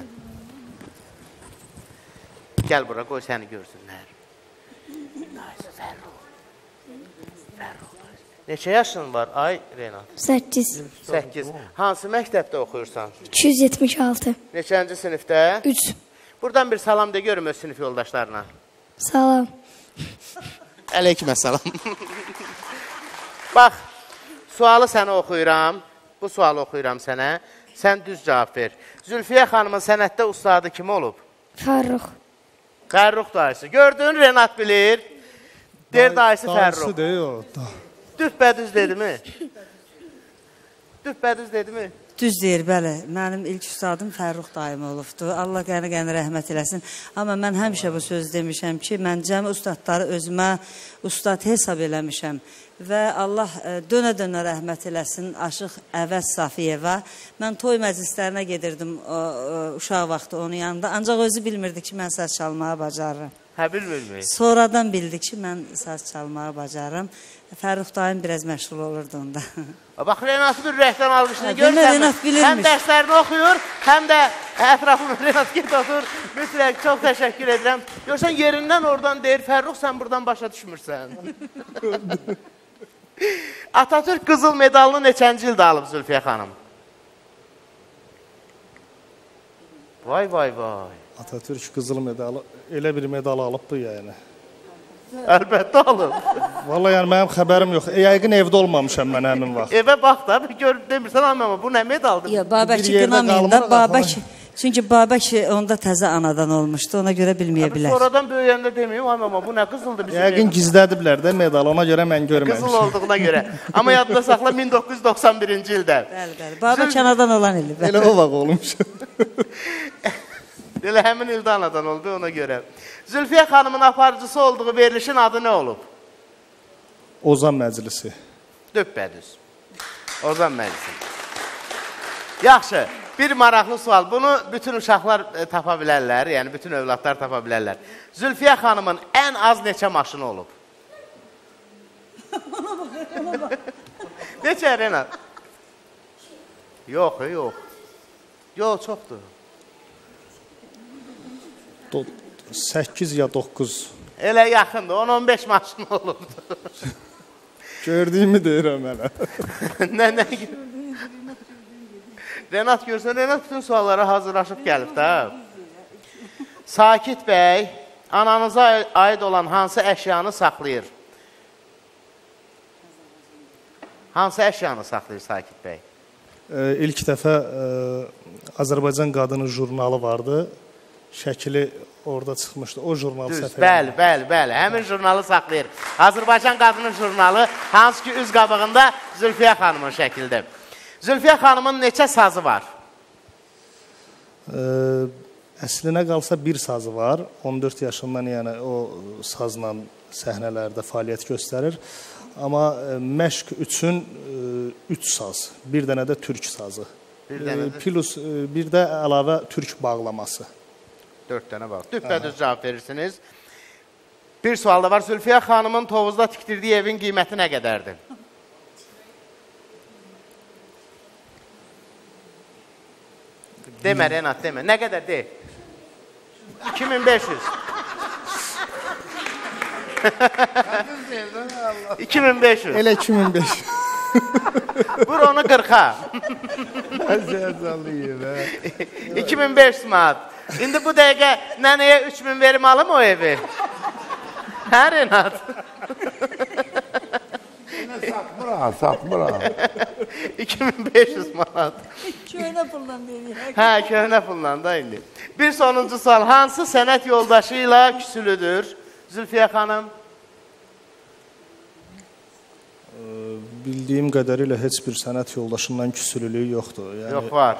Gəl bura, qoy səni görsünlər. Fərruh. Fərruh. Neçə yaşın var, ay Renat? səkkiz. səkkiz. Hansı məktəbdə oxuyursan? iki yüz yetmiş altı. Neçənci sinifdə? üç. Buradan bir salam de görüm öz sinif yoldaşlarına. Salam. Əleykümə salam. Bax, sualı sənə oxuyuram. Bu sualı oxuyuram sənə. Sən düz cavab ver. Zülfiyə xanımın sənətdə ustadı kim olub? Fərruh. Fərruh dayısı. Gördün, Renat bilir. Der dayısı Fərruh. Dayısı deyil o. Düppədüz dedi mi? Düppədüz dedi mi? Düz deyir, bəli. Mənim ilk ustadım Fərruh dayım olubdu. Allah qəni-qəni rəhmət eləsin. Amma mən həmişə bu söz demişəm ki, mən cəmi ustadları özümə ustad hesab eləmişəm. Və Allah dönə-dönə rəhmət eləsin Aşıq Əvəz Safiyeva. Mən toy məclislərinə gedirdim o, o, uşaq vaxtı onun yanında. Ancaq özü bilmirdi ki, mən səs çalmağı bacarırım. Hə, bilmirmi? Sonradan bildi ki, mən səs çalmağı bacarırım. Fərruh dayım biraz məşğul olurdu onda. Bax, Renatı bir ürəkdən alqışını Hə, görürsən Renat mi? bilirmiş. Həm dərslərini oxuyur, həm də ətrafını Renat get otur. Mütləq, çox təşəkkür edirəm. Görsən, yerindən oradan deyir, Fərruh, sən buradan başa düşmürsən. Atatürk qızıl medalını neçənci ildə alıb Zülfiyə xanım? Vay, vay, vay. Atatürk qızıl medalı, elə bir medal alıbdı yəni. Əlbəttə alıb. Valla yəni mənim xəbərim yox. Yəqin evdə olmamışam mən həmin vaxt. Evə bax da, gör, demirsən, amma bu nə medaldır? Ya, Babəki qınamayın da, Babək, çünki Babək onda təzə anadan olmuşdu, ona görə bilməyə bilər. Sonradan böyüyəndə deməyim, amma bu nə qızıldır bizim? Yəqin gizlədiblər də medal, ona görə mən görməmişim. Qızıl olduğuna görə. Amma yadda saxla, min doqquz yüz doxsan birinci ildə. Bəli, bəli. Babək anadan olan ili. Elə o vaxt olmuş. Elə həmin ildə anadan oldu, ona görə. Zülfiyə xanımın aparıcısı olduğu verilişin adı nə olub? Ozan Məclisi. Düppədüz. Ozan Məclisi. Yaxşı, bir maraqlı sual. Bunu bütün uşaqlar e, tapa bilərlər, yəni bütün övladlar tapa bilərlər. Zülfiyə xanımın ən az neçə maşını olub? Ona bax, ona bax. Neçə, Renat? Yox, yox. Yox, çoxdur. səkkiz ya doqquz. Elə yaxındır, on on beş maşın olubdur. Gördüyümü deyirəm mənə. Nə, nə? Renat görsən, Renat bütün suallara hazırlaşıb gəlib də. Sakit bəy, ananıza aid olan hansı əşyanı saxlayır? Hansı əşyanı saxlayır Sakit bəy? E, ilk dəfə e, Azərbaycan Qadını jurnalı vardı. şəkili orada çıxmışdı. O jurnal Düz, səfəri. bəli, bəli, bəli. Həmin jurnalı saxlayır. Azərbaycan Qadının jurnalı, hansı ki, üz qabığında Zülfiyə xanımın şəkildir. Zülfiyə xanımın neçə sazı var? Ə, əslinə qalsa bir sazı var. on dörd yaşından yəni o sazla səhnələrdə fəaliyyət göstərir. Amma ə, məşq üçün ə, üç saz, bir dənə də türk sazı. Bir dənə də... Plus ə, bir də əlavə türk bağlaması. Dörd dənə var. Düppədüz cavab verirsiniz. Bir sual da var. Zülfiyə xanımın Tovuzda tikdirdiyi evin qiyməti nə qədərdir? Demə, Renat, demə. Nə qədər deyil? iki min beş yüz. iki min beş yüz. Elə iki min beş yüz. Vur onu qırxa. iki min beş yüz manat. İndi bu dəqiqə nənəyə üç min verim alım o evi? Hə, Renat? Satmıram, satmıram. iki min beş yüz manat. Köhnə pulla deyir. Hə, köhnə pulla da indi. Bir sonuncu sual. Hansı sənət yoldaşı ilə küsülüdür? Zülfiyə xanım? Bildiyim qədərilə heç bir sənət yoldaşından küsülülüyü yoxdur. Yəni, Yox, var.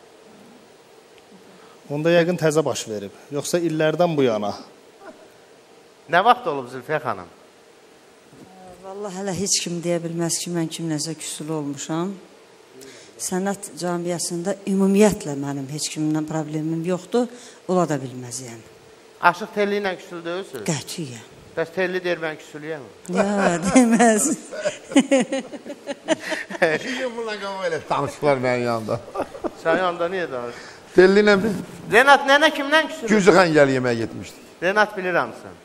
Onda yəqin təzə baş verib. Yoxsa illərdən bu yana. Nə vaxt olub Zülfiyə xanım? Vallahi hələ heç kim deyə bilməz ki, mən kimləsə küsülü olmuşam. Sənət camiyyəsində ümumiyyətlə mənim heç kimlə problemim yoxdur. Ola da bilməz yəni. Aşıq Telli ilə küsülü deyilsiniz? Qətiyyən. Bəs Telli deyir, mən küsülüyəm. Ya, deməz. İki gün bununla qavga elə danışdılar mənim yanında. Sən yanında niyə danışdın? Telli ilə biz Renat, nənə kimdən küsülür? Güzüxən gəl yeməyə getmişdik. Renat bilir hamısın.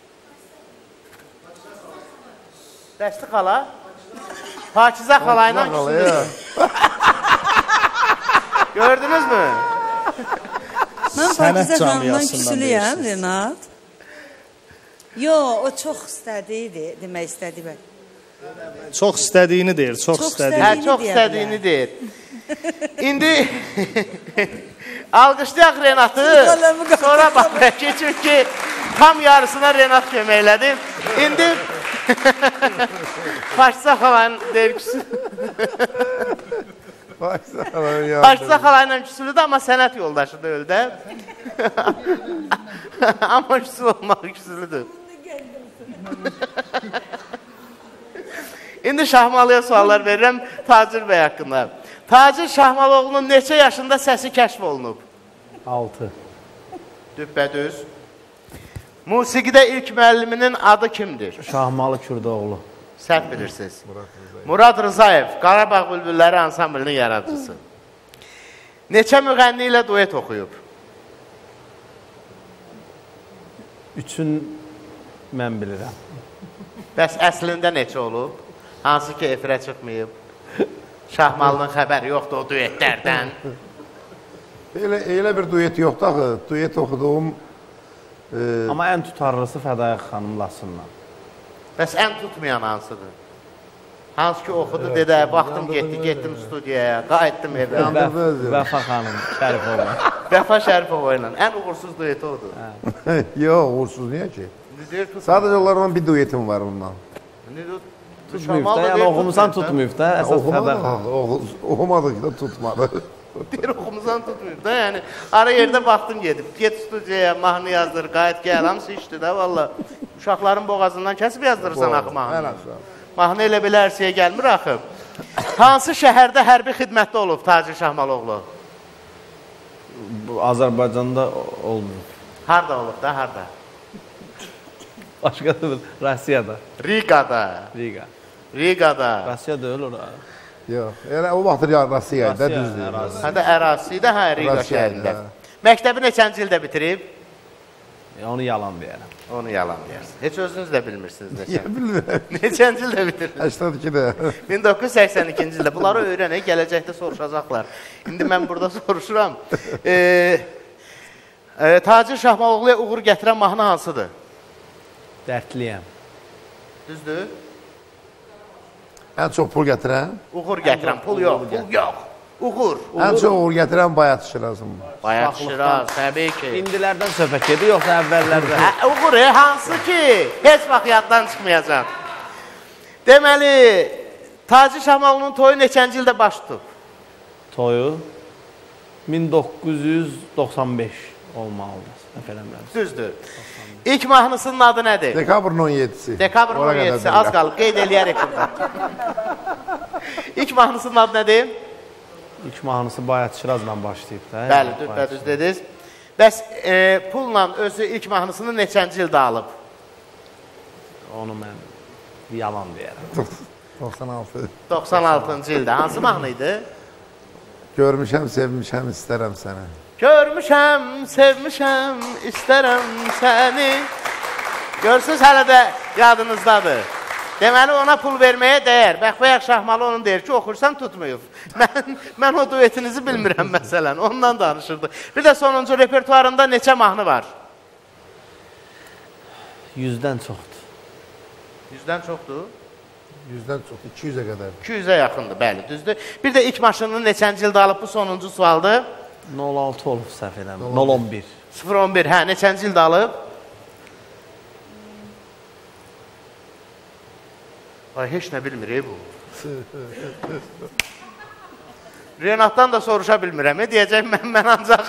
Dəsti xala? Pakizə xala ilə küsülür. Gördünüz mü? Mən Pakizə xanımdan küsülüyəm, Renat. Yo, o çox istədiydi, demək istədi bən. Çox istədiyini deyir, çox, Çox istədiyini. Hə, çox istədiyini deyir. İndi alqışlayaq Renatı, sonra baxaq ki, çünki tam yarısına Renat köməklədi. İndi Paşsa xalanın deyir küsülü. Paşsa xalayla küsülüdür, amma sənət yoldaşı da öldü. Amma küsülü olmaq küsülüdür. İndi Şahmalıya suallar verirəm Tacir bəy haqqında. Tacir Şahmalıoğlu'nun neçə yaşında səsi kəşf olunub? altı. Düppədüz. Musiqidə ilk müəlliminin adı kimdir? Şahmalı Kürdoğlu. Səhv bilirsiniz. Murad Rızayev, Qarabağ Bülbülləri ansamblinin yaradıcısı. Neçə müğənni ilə duet oxuyub? Üçün mən bilirəm. Bəs əslində neçə olub? Hansı ki, efirə çıxmayıb? Şahmalının xəbəri yoxdur o duetlərdən. Elə, elə bir duet yoxdur axı. Duet oxuduğum... E... Amma ən tutarlısı Fədayıq xanım Lasınla. Bəs ən tutmayan hansıdır? Hansı ki, oxudu, dedi, baxdım, getdi, getdim studiyaya, qayıtdım evə. Vəfa xanım, Şərifova. Vəfa Şərifova ilə. Ən uğursuz dueti odur. Yox, uğursuz niyə ki? Sadəcə onlardan bir duetim var ondan. Tutmayıb da, yəni oxumusan tutmayıb da, əsas Fədayıq. Oxumadık da tutmadı. Bir oxumusan tutmayıb da, yəni ara yerdə vaxtım gedib. Get studiyaya, mahnı yazdır, qayıt gəl, hamısı işdir da, valla. Uşaqların boğazından kəsib yazdırırsan axı mahnı. Mahnı elə belə ərsiyə gəlmir axı. Hansı şəhərdə hərbi xidmətdə olub Tacir Şahmalıoğlu? Azərbaycanda olmuyor. Harada olub da, harada? Başqa da Rusiyada. Rigada. Riga. Rigada. Rusiya deyil ora. Yox, elə o vaxt Rusiyada da düzdür. Hədə ərazisidə, hə, Riga şəhərində. Məktəbi neçənci ildə bitirib? Onu yalan deyərəm. Onu yalan deyərsin. Heç özünüz də bilmirsiniz neçən. Bilmirəm. Neçənci ildə bitirdiniz? səksən ikidə. min doqquz yüz səksən ikinci ildə. Bunları öyrənək, gələcəkdə soruşacaqlar. İndi mən burada soruşuram. E, e, Tacir Şahmalıoğlu'ya uğur gətirən mahnı hansıdır? Dərdliyəm. Düzdür? Ən çox pul gətirən? Uğur gətirən, pul yox, pul yox. Uğur. Ən çox uğur gətirən Bayat Şirazım. Bayat Şiraz, təbii ki. İndilərdən söhbət gedir, yoxsa əvvəllərdən? Hə, uğur, e, hansı ki, heç vaxt yaddan çıxmayacaq. Deməli, Taci Şahmalının toyu neçənci ildə baş tutub? Toyu min doqquz yüz doxsan beş olmalıdır. Düzdür. İlk mahnısının adı nədir? Dekabrın on yedisi. Dekabrın on yedisi, az qalıb, qeyd eləyərək burada. İlk mahnısının adı nədir? İlk mahnısı Bayat Şirazla başlayıb da. Bəli, düz dediniz. Bəs e, pulla özü ilk mahnısını neçənci ildə alıb? Onu mən yalan deyərəm. doxsan altı. doxsan altıncı ildə. Hansı mahnı idi? Görmüşəm, sevmişəm, istərəm səni. Görmüşəm, sevmişəm, istərəm səni. Görsünüz, hələ də yadınızdadır. Deməli, ona pul verməyə dəyər. Bəxbayaq Şahmalı onun deyir ki, oxursan tutmayıb. Mən, mən o duetinizi bilmirəm, məsələn. Ondan danışırdı. Bir də sonuncu repertuarında neçə mahnı var? Yüzdən çoxdur. Yüzdən çoxdur? Yüzdən çoxdur, iki yüzə qədər. iki yüzə yaxındır, bəli, düzdür. Bir də ilk maşınını neçənci ildə alıb, bu sonuncu sualdır. nol altı olub səhv eləmir. nol on bir. sıfır on bir, hə, neçənci ildə alıb? Ay, heç nə bilmir, ey bu. Renatdan da soruşa bilmirəm, e, deyəcək, mən, mən ancaq...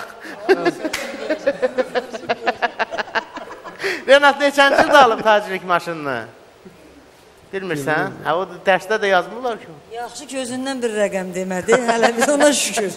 Renat neçənci ildə alıb tacirlik maşınını? Bilmirsən? Hə, o dərsdə də yazmırlar ki. Yaxşı ki, özündən bir rəqəm demədi, hələ biz ona şükür.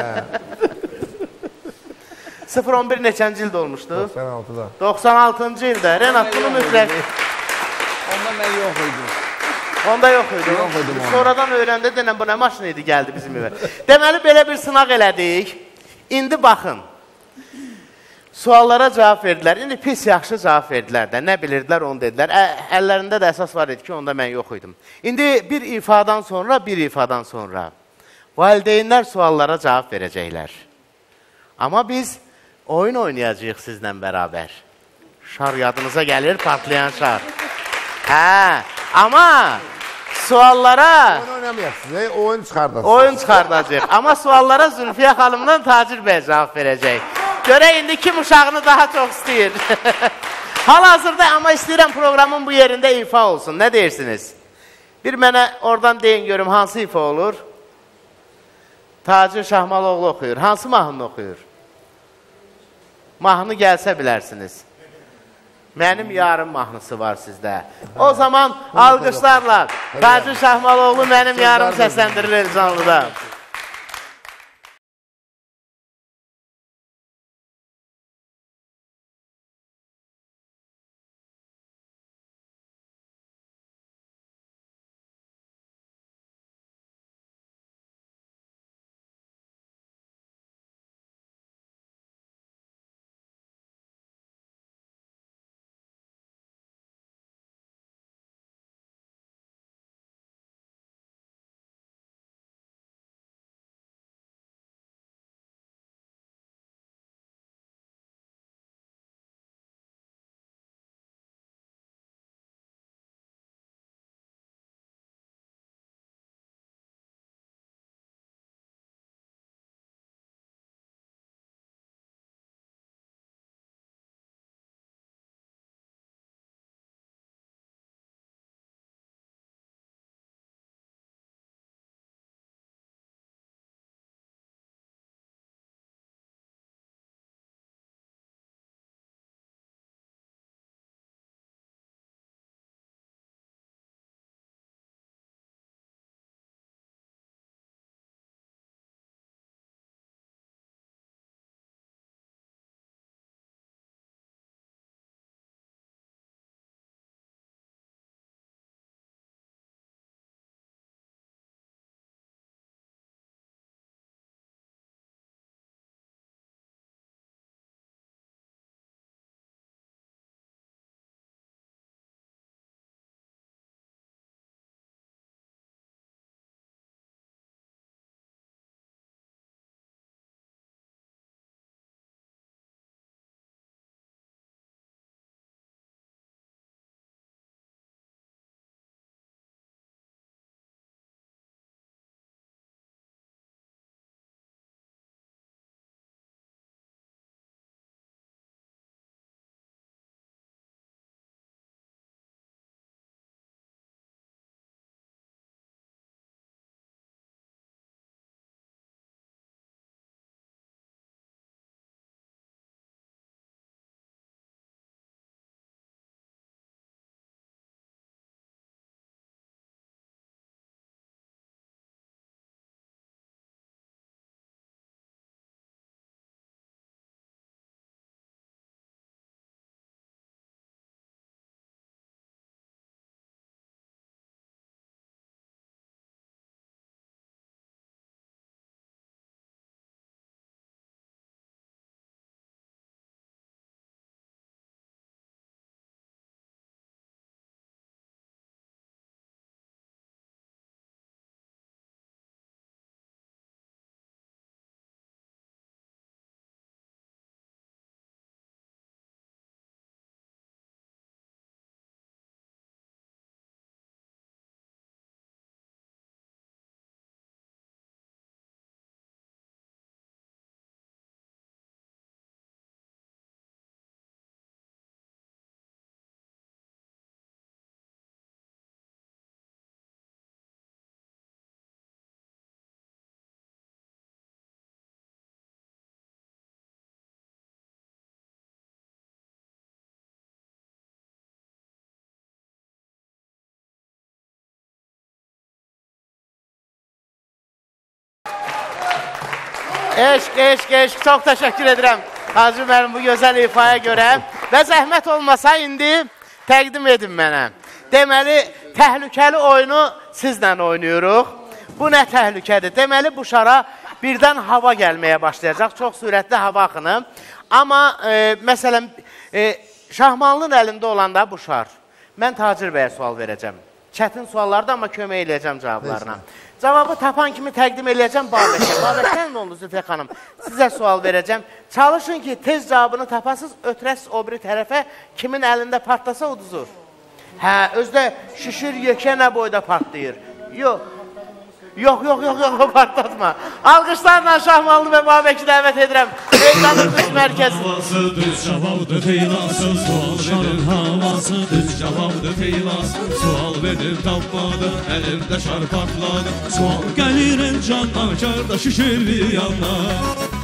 sıfır on bir neçənci ildə olmuşdu? doxsan altıda. doxsan altıncı ildə. Renat, bunu mütləq... Onda mən yox idim. Onda yox idi. Yox idim onda. Sonradan öyrəndə denən bu nə maşın idi, gəldi bizim evə. Deməli, belə bir sınaq elədik. İndi baxın. Suallara cavab verdilər. İndi pis yaxşı cavab verdilər də. Nə bilirdilər, onu dedilər. Ə, əllərində də əsas var idi ki, onda mən yox idim. İndi bir ifadan sonra, bir ifadan sonra valideynlər suallara cavab verəcəklər. Amma biz oyun oynayacağıq sizlə bərabər. Şar yadınıza gəlir, partlayan şar. Hə, amma suallara... Oyun oynamayasınız, oyun çıxardasınız. Oyun çıxardacaq. Amma suallara Zülfiyə xanımdan Tacir bəy cavab verəcək. Görək indi kim uşağını daha çox istəyir. Hal-hazırda amma istəyirəm proqramın bu yerində ifa olsun. Nə deyirsiniz? Bir mənə oradan deyin görüm, hansı ifa olur? Tacir Şahmaloğlu oxuyur. Hansı mahnını oxuyur? Mahnı gəlsə bilərsiniz. Mənim yarım mahnısı var sizdə. O zaman alqışlarla Tacir Şahmaloğlu mənim yarım səsləndirilir canlıda. Eşq, eşq, eşq. Çox təşəkkür edirəm Hacı müəllim bu gözəl ifaya görə. Və zəhmət olmasa indi təqdim edin mənə. Deməli, təhlükəli oyunu sizlə oynayırıq. Bu nə təhlükədir? Deməli, bu şara birdən hava gəlməyə başlayacaq. Çox sürətli hava axını. Amma, e, məsələn, e, Şahmanlının əlində olanda bu şar. Mən Tacir bəyə sual verəcəm. Çətin suallardır, amma kömək eləyəcəm cavablarına. Cavabı tapan kimi təqdim eləyəcəm Babəkə. Babəkdən mi oldu Zülfiyə xanım? Sizə sual verəcəm. Çalışın ki, tez cavabını tapasınız, ötürəsiz o biri tərəfə kimin əlində partlasa uduzur. Hə, özdə şişir, yekə nə boyda partlayır. Yox. Yox, yox, yox, yox, partlatma. Alqışlarla Şahmanlı və Babəki dəvət edirəm. Meydanın düz mərkəzi. Havası düz cavabdır feylası, sual verir havası düz cavabdır feylası, sual verir tapmadı, əlimdə şar partladı, sual gəlir en candan, karda şişir bir yandan.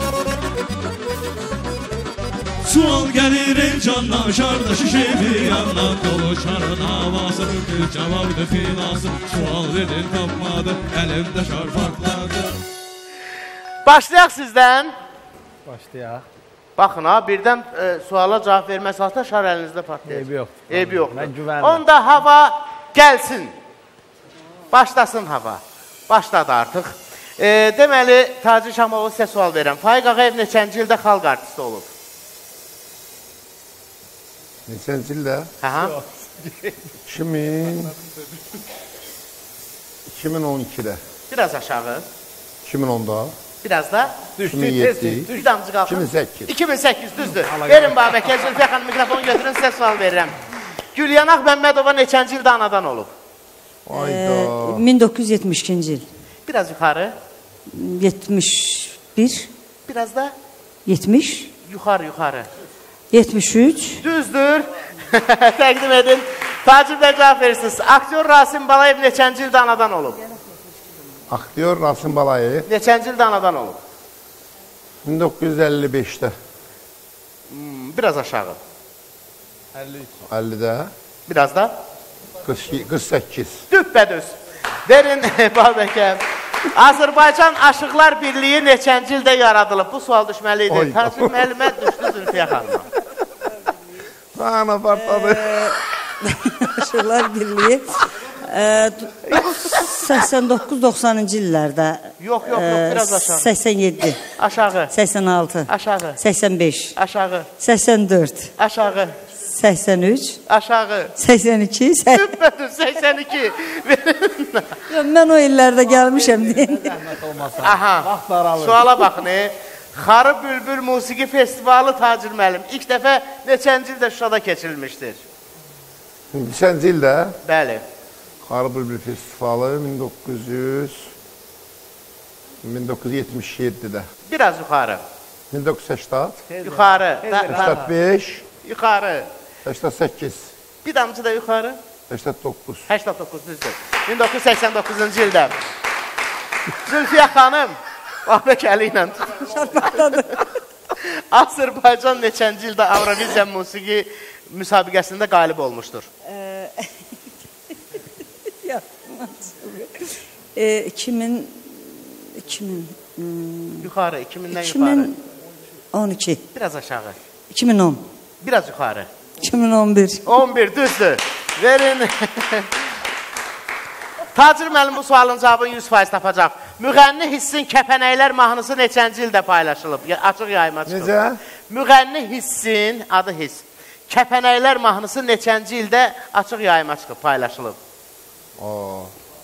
Sual gəlir en candan, şarda şişir bir yandan, dolu şarın havası düz cavabdır feylası, sual verir tapmadı, əlimdə şar partladı. Başlayaq sizdən. Başlayaq. Baxın ha, birdən e, suala cavab verməsi altında şar əlinizdə partlayacaq. Eybi yoxdur. Eybi yoxdur. Mən güvəndim. Onda hava gəlsin. Başlasın hava. Başladı artıq. E, deməli, Tacir Şahmalı sizə sual verirəm. Faiq Ağayev neçənci ildə xalq artisti olub? Neçənci ildə? Hə-hə. iki min iki min on ikidə. Biraz aşağı. iki min onda. Biraz da. iki min yeddi. Bir damcı qalxın. iki min səkkiz. iki min səkkiz, düzdür. Verin Babəkə, Zülfiyə xanım mikrofonu götürün, sizə sual verirəm. Gülyanaq Məmmədova neçənci ildə anadan olub? Ayda. min doqquz yüz yetmiş ikinci il. Biraz yuxarı. yetmiş bir. Biraz da. yetmiş. Yuxarı, yuxarı. yetmiş üç. Düzdür. Təqdim edin. Tacir də cavab verirsiniz. Aktyor Rasim Balayev neçənci ildə anadan olub? Aktyor Rasim Balayev. Neçənci ildə anadan olub? min doqquz yüz əlli beşdə. Hmm, biraz aşağı. əllidə. Biraz da. qırx səkkiz. Düppədüz. Verin Babəkə. Azərbaycan Aşıqlar Birliyi neçənci ildə yaradılıb? Bu sual düşməli idi. Tacir müəllimə düşdü Zülfiyə xanıma. Ana partladı. Aşıqlar Birliyi səksən doqquz doxsanıncı illərdə. Yox, yox, yox, biraz aşağı. səksən yeddi. Aşağı. səksən altı. Aşağı. səksən beş. Aşağı. səksən dörd. Aşağı. səksən üç. Aşağı. səksən iki. Düppədüz, səksən iki. Mən o illərdə gəlmişəm deyin. Aha, suala baxın. E. Xarı Bülbül Musiqi Festivalı Tacir müəllim ilk dəfə neçənci ildə Şuşada keçirilmişdir? Neçənci ildə? Bəli. Xarı Bülbül Festivalı min doqquz yüz yetmiş yeddidə. Biraz yuxarı. min doqquz yüz səksən. Yuxarı. səksən beş. Yuxarı. səksən səkkiz. Bir damcı da yuxarı. səksən doqquz. səksən doqquz düzdür. min doqquz yüz səksən doqquzuncu ildə. Zülfiyə xanım, Babək əli ilə Şartlardadır. Azərbaycan neçənci ildə Avroviziya musiqi müsabiqəsində qalib olmuşdur? iki min iki min yuxarı, iki mindən iki min on iki. Biraz aşağı. iki min on. Biraz yuxarı. iki min on bir. on bir düzdür. Verin. Tacir müəllim bu sualın cavabını yüz faiz tapacaq. Müğənni Hissin Kəpənəklər mahnısı neçənci ildə paylaşılıb? Açıq yayıma çıxıb. Necə? Müğənni Hissin, adı Hiss. Kəpənəklər mahnısı neçənci ildə açıq yayıma çıxıb, paylaşılıb? Aa.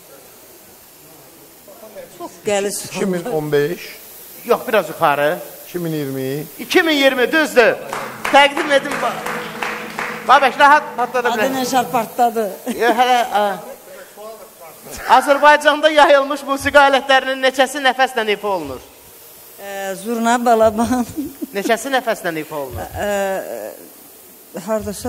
Çox gəlir. iki min on beş. Yox, biraz yuxarı. iki min iyirmi. iki min iyirmi düzdür. Təqdim edin. Babək, rahat patladı bilək. Adı Nəşar partladı. Hələ, Azərbaycanda yayılmış musiqi alətlərinin neçəsi nəfəslə ifa olunur? Zurna, balaban. Neçəsi nəfəslə ifa olunur? Haradasa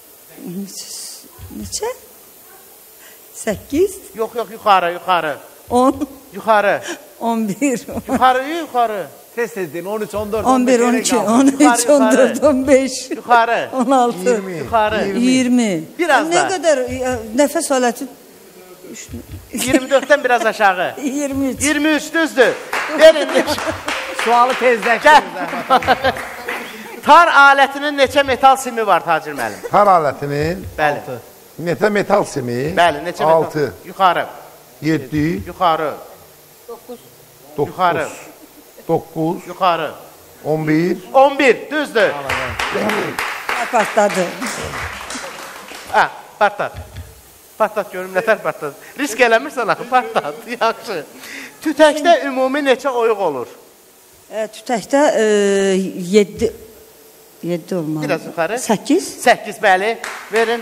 neçə? səkkiz? Yox, yox, yuxarı, yuxarı. on? Yuxarı. on bir. Yuxarı, yuxarı. Tez tez deyin, on üç, on dörd, on bir, on iki, on üç, on dörd, on beş. Yuxarı. on altı. Yuxarı. iyirmi. Biraz da. Nə qədər nəfəs aləti? iyirmi dörddən biraz aşağı. iyirmi üç. iyirmi üç düzdür. Verin. Sualı tezləşdirin. Tar alətinin neçə metal simi var Tacir müəllim? Tar alətinin Bəli. neçə metal simi? Bəli, neçə metal? altı. Yuxarı. yeddi. Yuxarı. doqquz. Yuxarı. doqquz. Yuxarı. on bir. on bir, düzdür. Partladı. Hə, partlat. Partlat görüm, nətər partlat. Risk eləmirsən axı, partlat. Yaxşı. Tütəkdə ümumi neçə oyuq olur? E, tütəkdə yeddi yeddi olmalı. Biraz yuxarı. səkkiz. səkkiz, bəli. Verin.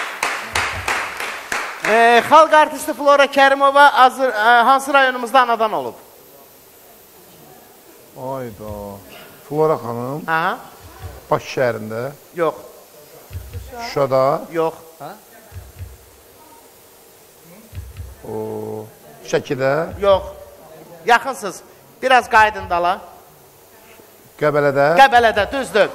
E, xalq artisti Flora Kərimova Azır, e, hansı rayonumuzda anadan olub? Ayda. Flora xanım. Aha. Baş şəhərində. Yox. Şuşada. Yox. O, Şəkidə. Yox. Yaxınsınız. Biraz qaydın dala. Qəbələdə. Qəbələdə, düzdür.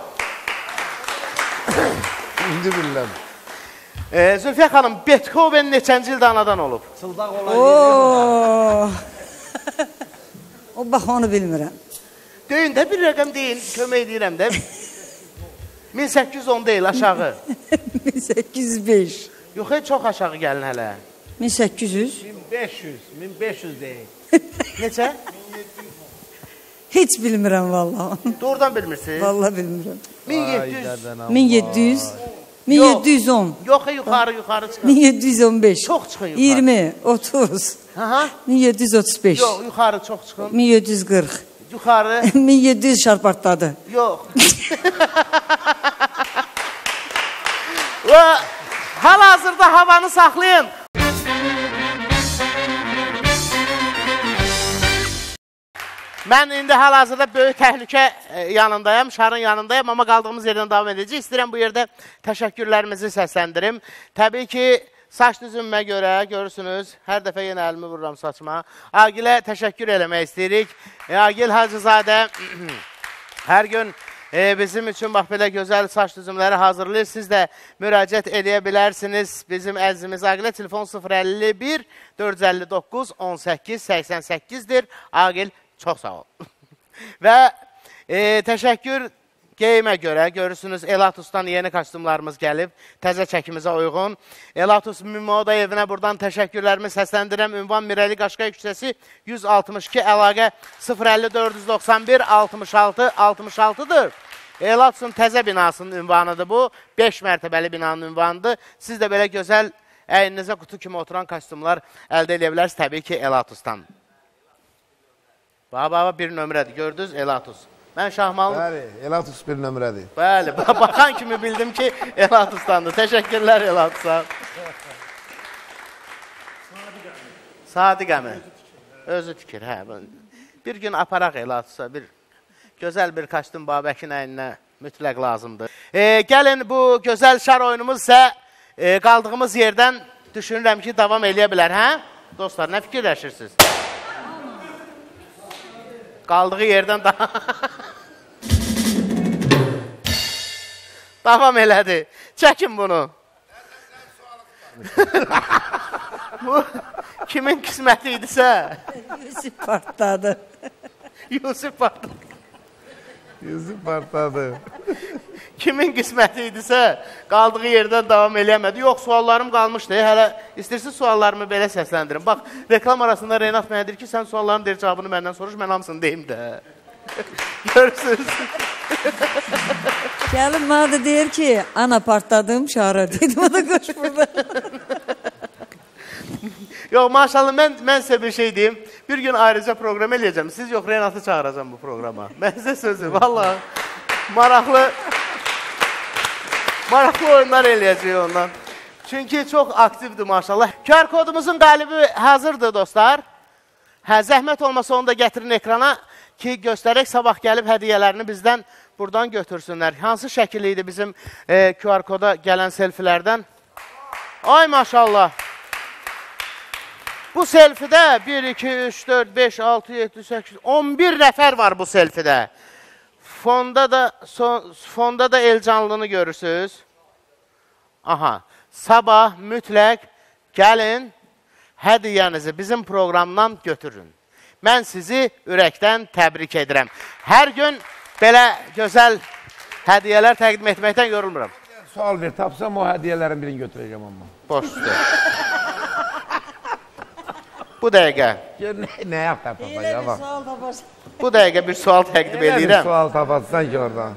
İndi bilirəm. E, Zülfiyə xanım, Beethoven neçənci ildə anadan olub? Çıldaq olan Oo. O bax onu bilmirəm. Deyin də bir rəqəm deyin, kömək edirəm də. min səkkiz yüz on deyil, aşağı. min səkkiz yüz beş. Yox, heç çox aşağı gəlin hələ. min səkkiz yüz. min beş yüz, min beş yüz deyin. Neçə? Heç bilmirəm vallahi. Doğrudan bilmirsiniz? Vallahi bilmirəm. min yeddi yüz. min yeddi yüz. min yeddi yüz on. Yox, yuxarı, yuxarı çıxın. min yeddi yüz on beş. Çox çıxın yuxarı. iyirmi, otuz. Aha. min yeddi yüz otuz beş. Yox, yuxarı çox çıxın. min yeddi yüz qırx. Yuxarı. min yeddi yüz şarpartladı. Yox. Və hal-hazırda havanı saxlayın. Mən indi hal-hazırda böyük təhlükə yanındayım, şarın yanındayım, amma qaldığımız yerdən davam edəcək. İstəyirəm bu yerdə təşəkkürlərimizi səsləndirim. Təbii ki, saç düzünmə görə görürsünüz, hər dəfə yenə əlimi vururam saçma. Agilə təşəkkür eləmək istəyirik. E, Agil Hacızadə hər gün e, bizim üçün bax belə gözəl saç düzümləri hazırlayır. Siz də müraciət edə bilərsiniz. Bizim əzizimiz Agilə telefon sıfır əlli bir dörd yüz əlli doqquz on səkkiz səksən səkkizdir. Agil, çox sağ ol. Və e, təşəkkür geyimə görə görürsünüz Elatus'tan yeni kostyumlarımız gəlib. Təzə çəkimizə uyğun. Elatus Moda evinə buradan təşəkkürlərimi səsləndirəm. Ünvan Mirəli Qaşqay küçəsi yüz altmış iki, əlaqə sıfır əlli dörd yüz doxsan bir altmış altı altmış altıdır. Elatus'un təzə binasının ünvanıdır bu. beş mərtəbəli binanın ünvanıdır. Siz də belə gözəl əyninizə qutu kimi oturan kostyumlar əldə edə bilərsiniz təbii ki Elatus'tan. Baba bir nömrədir, gördünüz Elatus. Mən Şahmalı... Bəli, Elatus bir nömrədir. Bəli, baxan kimi bildim ki Elatus'tandır. Təşəkkürlər Elatus'a. Sadiq əmi. Özü tikir, hə. Bir gün aparaq Elatus'a, bir gözəl bir kostyum Babəkin əyninə mütləq lazımdır. E, gəlin bu gözəl şar oyunumuz isə e, qaldığımız yerdən düşünürəm ki davam eləyə bilər, hə? Dostlar, nə fikirləşirsiniz? Qaldığı yerdən daha... Davam elədi. Çəkin bunu. Bu kimin qisməti idisə? Yusif partladı. Yusif partladı. Yusif partladı. Kimin qisməti idisə, qaldığı yerdən davam eləyəmədi. Yox, suallarım qalmışdı. Hələ istəyirsiniz suallarımı belə səsləndirin. Bax, reklam arasında Reynat mənə deyir ki, sən sualların deyir cavabını məndən soruş, mən hamısını deyim də. Görürsünüz. Gəlin mənə də deyir ki, ana partladım şara dedim, o da qoş burada. Yox, maşallah, mən, mən sizə bir şey deyim. Bir gün ayrıca proqram eləyəcəm. Siz yox, Reynatı çağıracam bu proqrama. Mən sizə sözüm, valla. Maraqlı, maraqlı oyunlar eləyəcək ondan. Çünki çox aktivdir maşallah. Q R kodumuzun qalibi hazırdır dostlar. Hə, zəhmət olmasa onu da gətirin ekrana ki, göstərək sabah gəlib hədiyyələrini bizdən buradan götürsünlər. Hansı şəkil idi bizim e, Q R koda gələn selfilərdən? Ay maşallah. Bu selfidə bir, iki, üç, dörd, beş, altı, yeddi, səkkiz, on bir nəfər var bu selfidə. Fonda da, son, fonda da Elcanlını görürsünüz. Aha, sabah mütləq gəlin, hədiyyənizi bizim proqramdan götürün. mən sizi ürəkdən təbrik edirəm. Hər gün belə gözəl hədiyyələr təqdim etməkdən yorulmuram. Sual ver, tapsam o hədiyyələrin birini götürəcəm amma. Boş üstü. Bu dəqiqə. Gör, nə yap tapasın acaba? Bu dəqiqə bir sual təqdim edirəm. Elə bir sual tapasın ki oradan.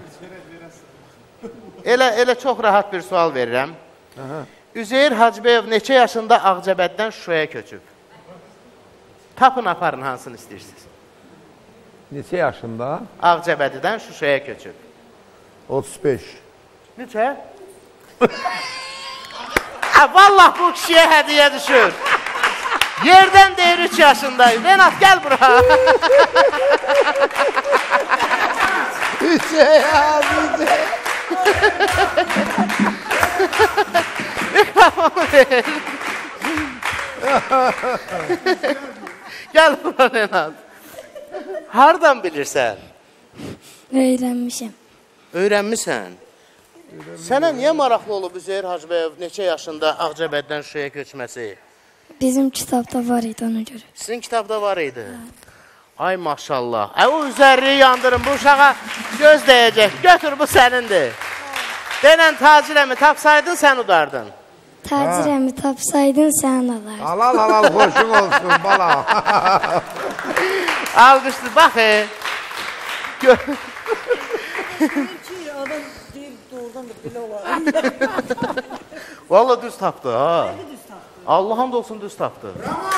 Elə, elə çox rahat bir sual verirəm. Üzeyir Hacıbəyev neçə yaşında Ağcabəddən Şuşaya köçüb? Tapın aparın hansını istəyirsiniz? Neçə yaşında? Ağcabədidən Şuşaya köçüb. otuz beş. Neçə? Vallah bu kişiyə hədiyyə düşür. Yerdən deyir üç yaşındayım. Renat gəl bura. Üzey abi. Mikrofonu ver. Gəl bura Renat. Hardan bilirsən? Öyrənmişəm. Öyrənmişsən? Sənə niyə maraqlı olub Üzeyir Hacıbəyev neçə yaşında Ağcabəddən Şuşaya köçməsi? Bizim kitabda var idi ona görə. Sizin kitabda var idi? Ay maşallah. Ə, o üzərliyi yandırın, bu uşağa göz dəyəcək. Götür, bu sənindir. Denən tacirəmi tapsaydın, sən udardın. Tacirəmi tapsaydın, sən alardın. Halal halal xoşun olsun, bala. Alqışdı, bax e. Gör. Adam deyir, doğrudan da belə olar. Valla düz tapdı, ha. Allah hamd olsun düz tapdı.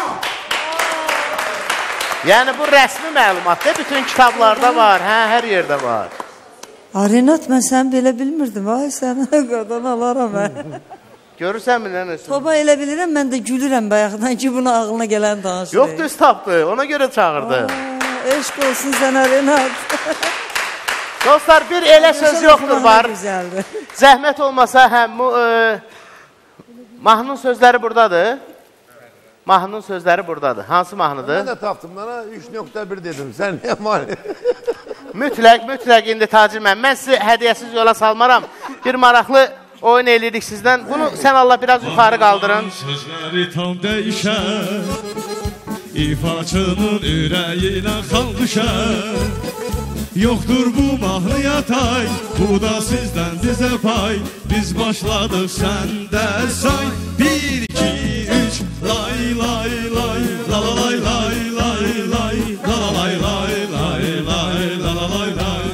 Yəni bu rəsmi məlumatdır, bütün kitablarda var, hə, hər yerdə var. Renat, mən səni belə bilmirdim, ay sənə qadan alaram mən. Görürsən mi, nənəsin? Toba elə bilirəm, mən də gülürəm bayaqdan ki, buna ağlına gələn danışır. Yox, düz tapdı, ona görə çağırdı. Eşq olsun sənə, Renat. Dostlar, bir elə söz yoxdur var. Zəhmət olmasa, həm bu... Mahnının sözləri buradadır. Mahnının sözləri buradadır. Hansı mahnıdır? Mən də tapdım, bana üç nöqtə bir dedim. Sən niyə mani? Mütləq, mütləq indi Tacir mən. Mən sizi hədiyyəsiz yola salmaram. Bir maraqlı oyun eləyirik sizdən. Bunu sən Allah biraz yuxarı qaldırın. Sözləri tam dəyişər, ifaçının ürəyinə xal düşər. Yoxdur bu mahnıya tay, bu da sizdən bizə pay. Biz başladıq səndə say. Bir, iki, üç, lay lay lay, la la lay lay lay lay, la la lay lay lay lay, la la lay lay.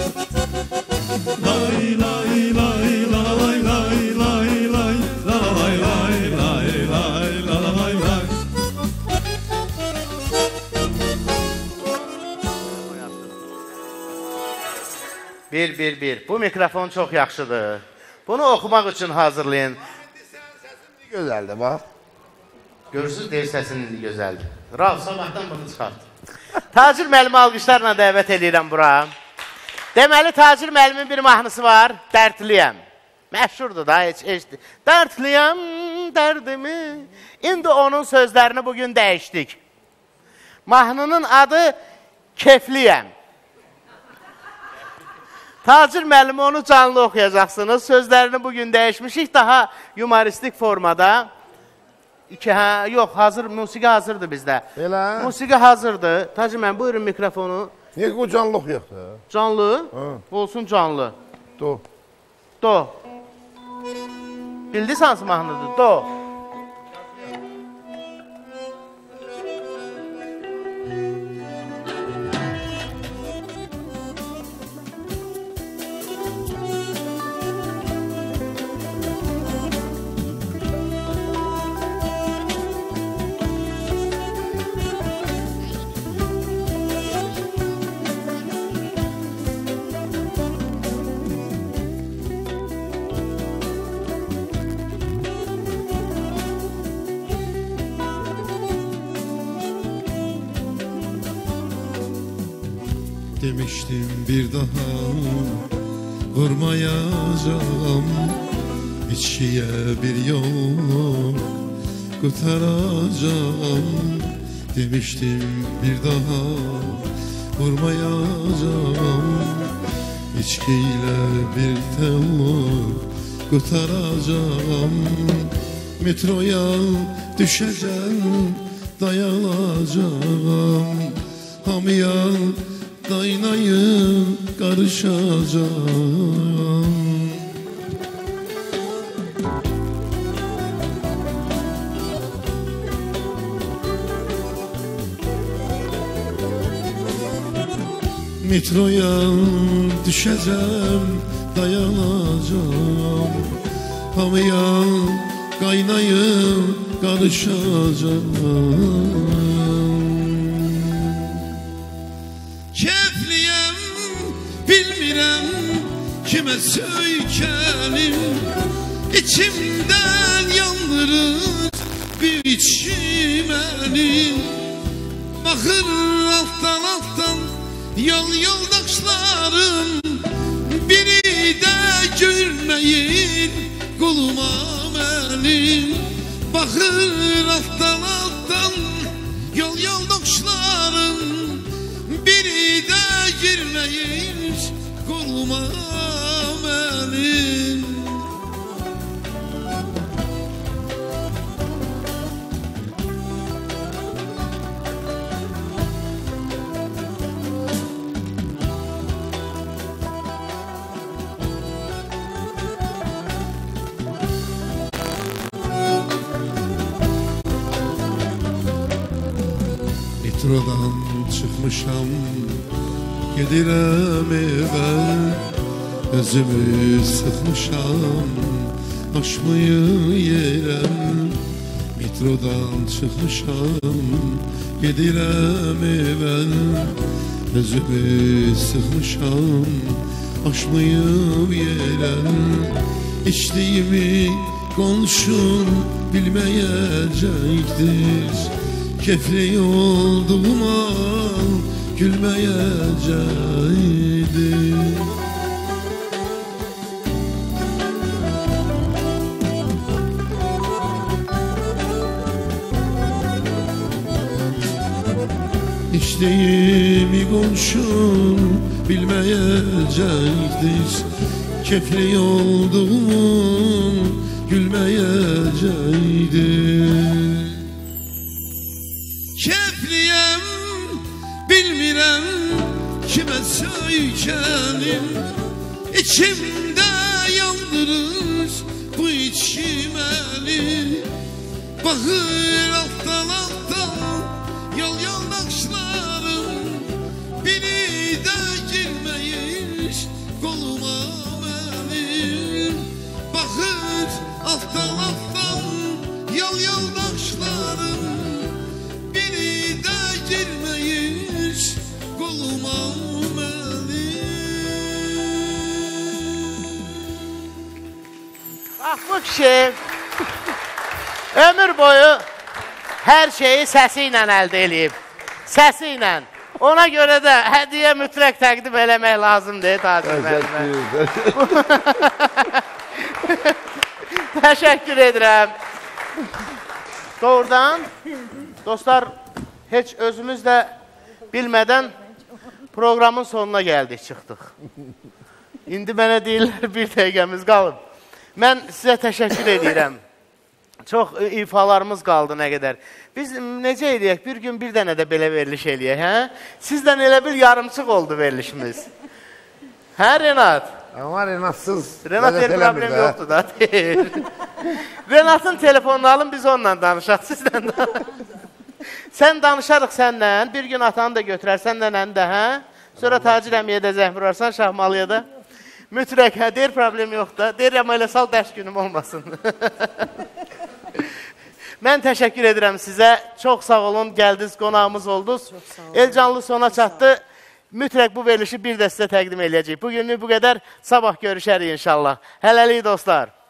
Lay lay lay, la la lay lay lay lay, la la lay lay lay lay, la la lay lay. Bir, bir, bir. Bu mikrofon çox yaxşıdır. Bunu oxumaq üçün hazırlayın. Səsin gözəldir, bax. Görürsünüz, deyir səsin indi gözəldir. Rauf, sabahdan bunu çıxart. Tacir müəllimi alqışlarla dəvət edirəm bura. Deməli, Tacir müəllimin bir mahnısı var. Dərdliyəm. Məşhurdur da, heç eşdi. Dərdliyəm, dərdimi. İndi onun sözlərini bugün dəyişdik. Mahnının adı Kefliyəm. Tacir müəllimi onu canlı oxuyacaqsınız. Sözlərini bugün dəyişmişik, daha yumoristik formada. İki, hə, yox, hazır, musiqi hazırdır bizdə. Elə? Musiqi hazırdır. Tacir müəllim, buyurun mikrofonu. Niyə bu canlı oxuyaqdır? Canlı? Ha. Olsun canlı. Do. Do. Bildiniz hansı mahnıdır? Do. Demiştim bir daha vurmayacağım, içkiye bir yol kurtaracağım. Demiştim bir daha vurmayacağım, içkiyle bir tel kurtaracağım. Metroya düşeceğim, dayanacağım. hamıya daynayıb qarışacam. Metroya düşəcəm, dayanacam, hamıya qaynayıb qarışacam. Kefliyəm, bilmirəm kimə söykənim, içimdən yandırır bir içiməni. Baxır altdan altdan yol yoldaşlarım, biri də gülməyir qoluma mənim. Baxır altdan altdan yol yoldaşlarım, biri də girməyir qoluma mənim. Metrodan çıxmışam, gedirəm evə, özümü sıxmışam, aşmayı yerəm. Metrodan çıxmışam, gedirəm evə, özümü sıxmışam, aşmayı yerəm. İçdiyimi qonşum bilməyəcəkdir, kefli olduğuma gülməyəcəkdir. İçdiyimi qonşum bilməyəcəkdir, kefli olduğumu gülməyəcəkdir. Kefliyəm, bilmirəm kimə söykənim, içimdə yandırır bu içiməni. Baxır altdan altdan yol yoldaşlarım, biri də girməyir qoluma mənim. Baxır altdan altdan yol yoldaşlarım, girməyir qoluma mənim. Bax bu kişi ömür boyu hər şeyi səsi ilə əldə eləyib. Səsi ilə. Ona görə də hədiyyə mütləq təqdim eləmək lazımdır Tacir müəllimə. Təşəkkür edirəm. Doğrudan dostlar, heç özümüz də bilmədən proqramın sonuna gəldik, çıxdıq. İndi mənə deyirlər, bir dəqiqəmiz qalıb. Mən sizə təşəkkür edirəm. Çox ifalarımız qaldı nə qədər. Biz necə eləyək? Bir gün bir dənə də belə veriliş eləyək, hə? Sizdən elə bil yarımçıq oldu verilişimiz. Hə, Renat? Ama Renatsız. Renat el problem yoxdur da. Renatın telefonunu alın, biz onunla danışaq, sizdən danışaq. Sən danışarıq sənlə, bir gün atanı da götürərsən nənəni də, hə? Sonra Tacir əmiyə də zəng vurarsan, Şahmalıya da. Mütləq, hə, deyir, problem yox da. Deyir, amma elə sal, dərs günüm olmasın. Mən təşəkkür edirəm sizə. Çox sağ olun, gəldiniz, qonağımız oldunuz. Elcanlı sona çatdı. Mütləq bu verilişi bir də sizə təqdim eləyəcək. Bugünlük bu qədər, sabah görüşərik inşallah. Hələlik dostlar.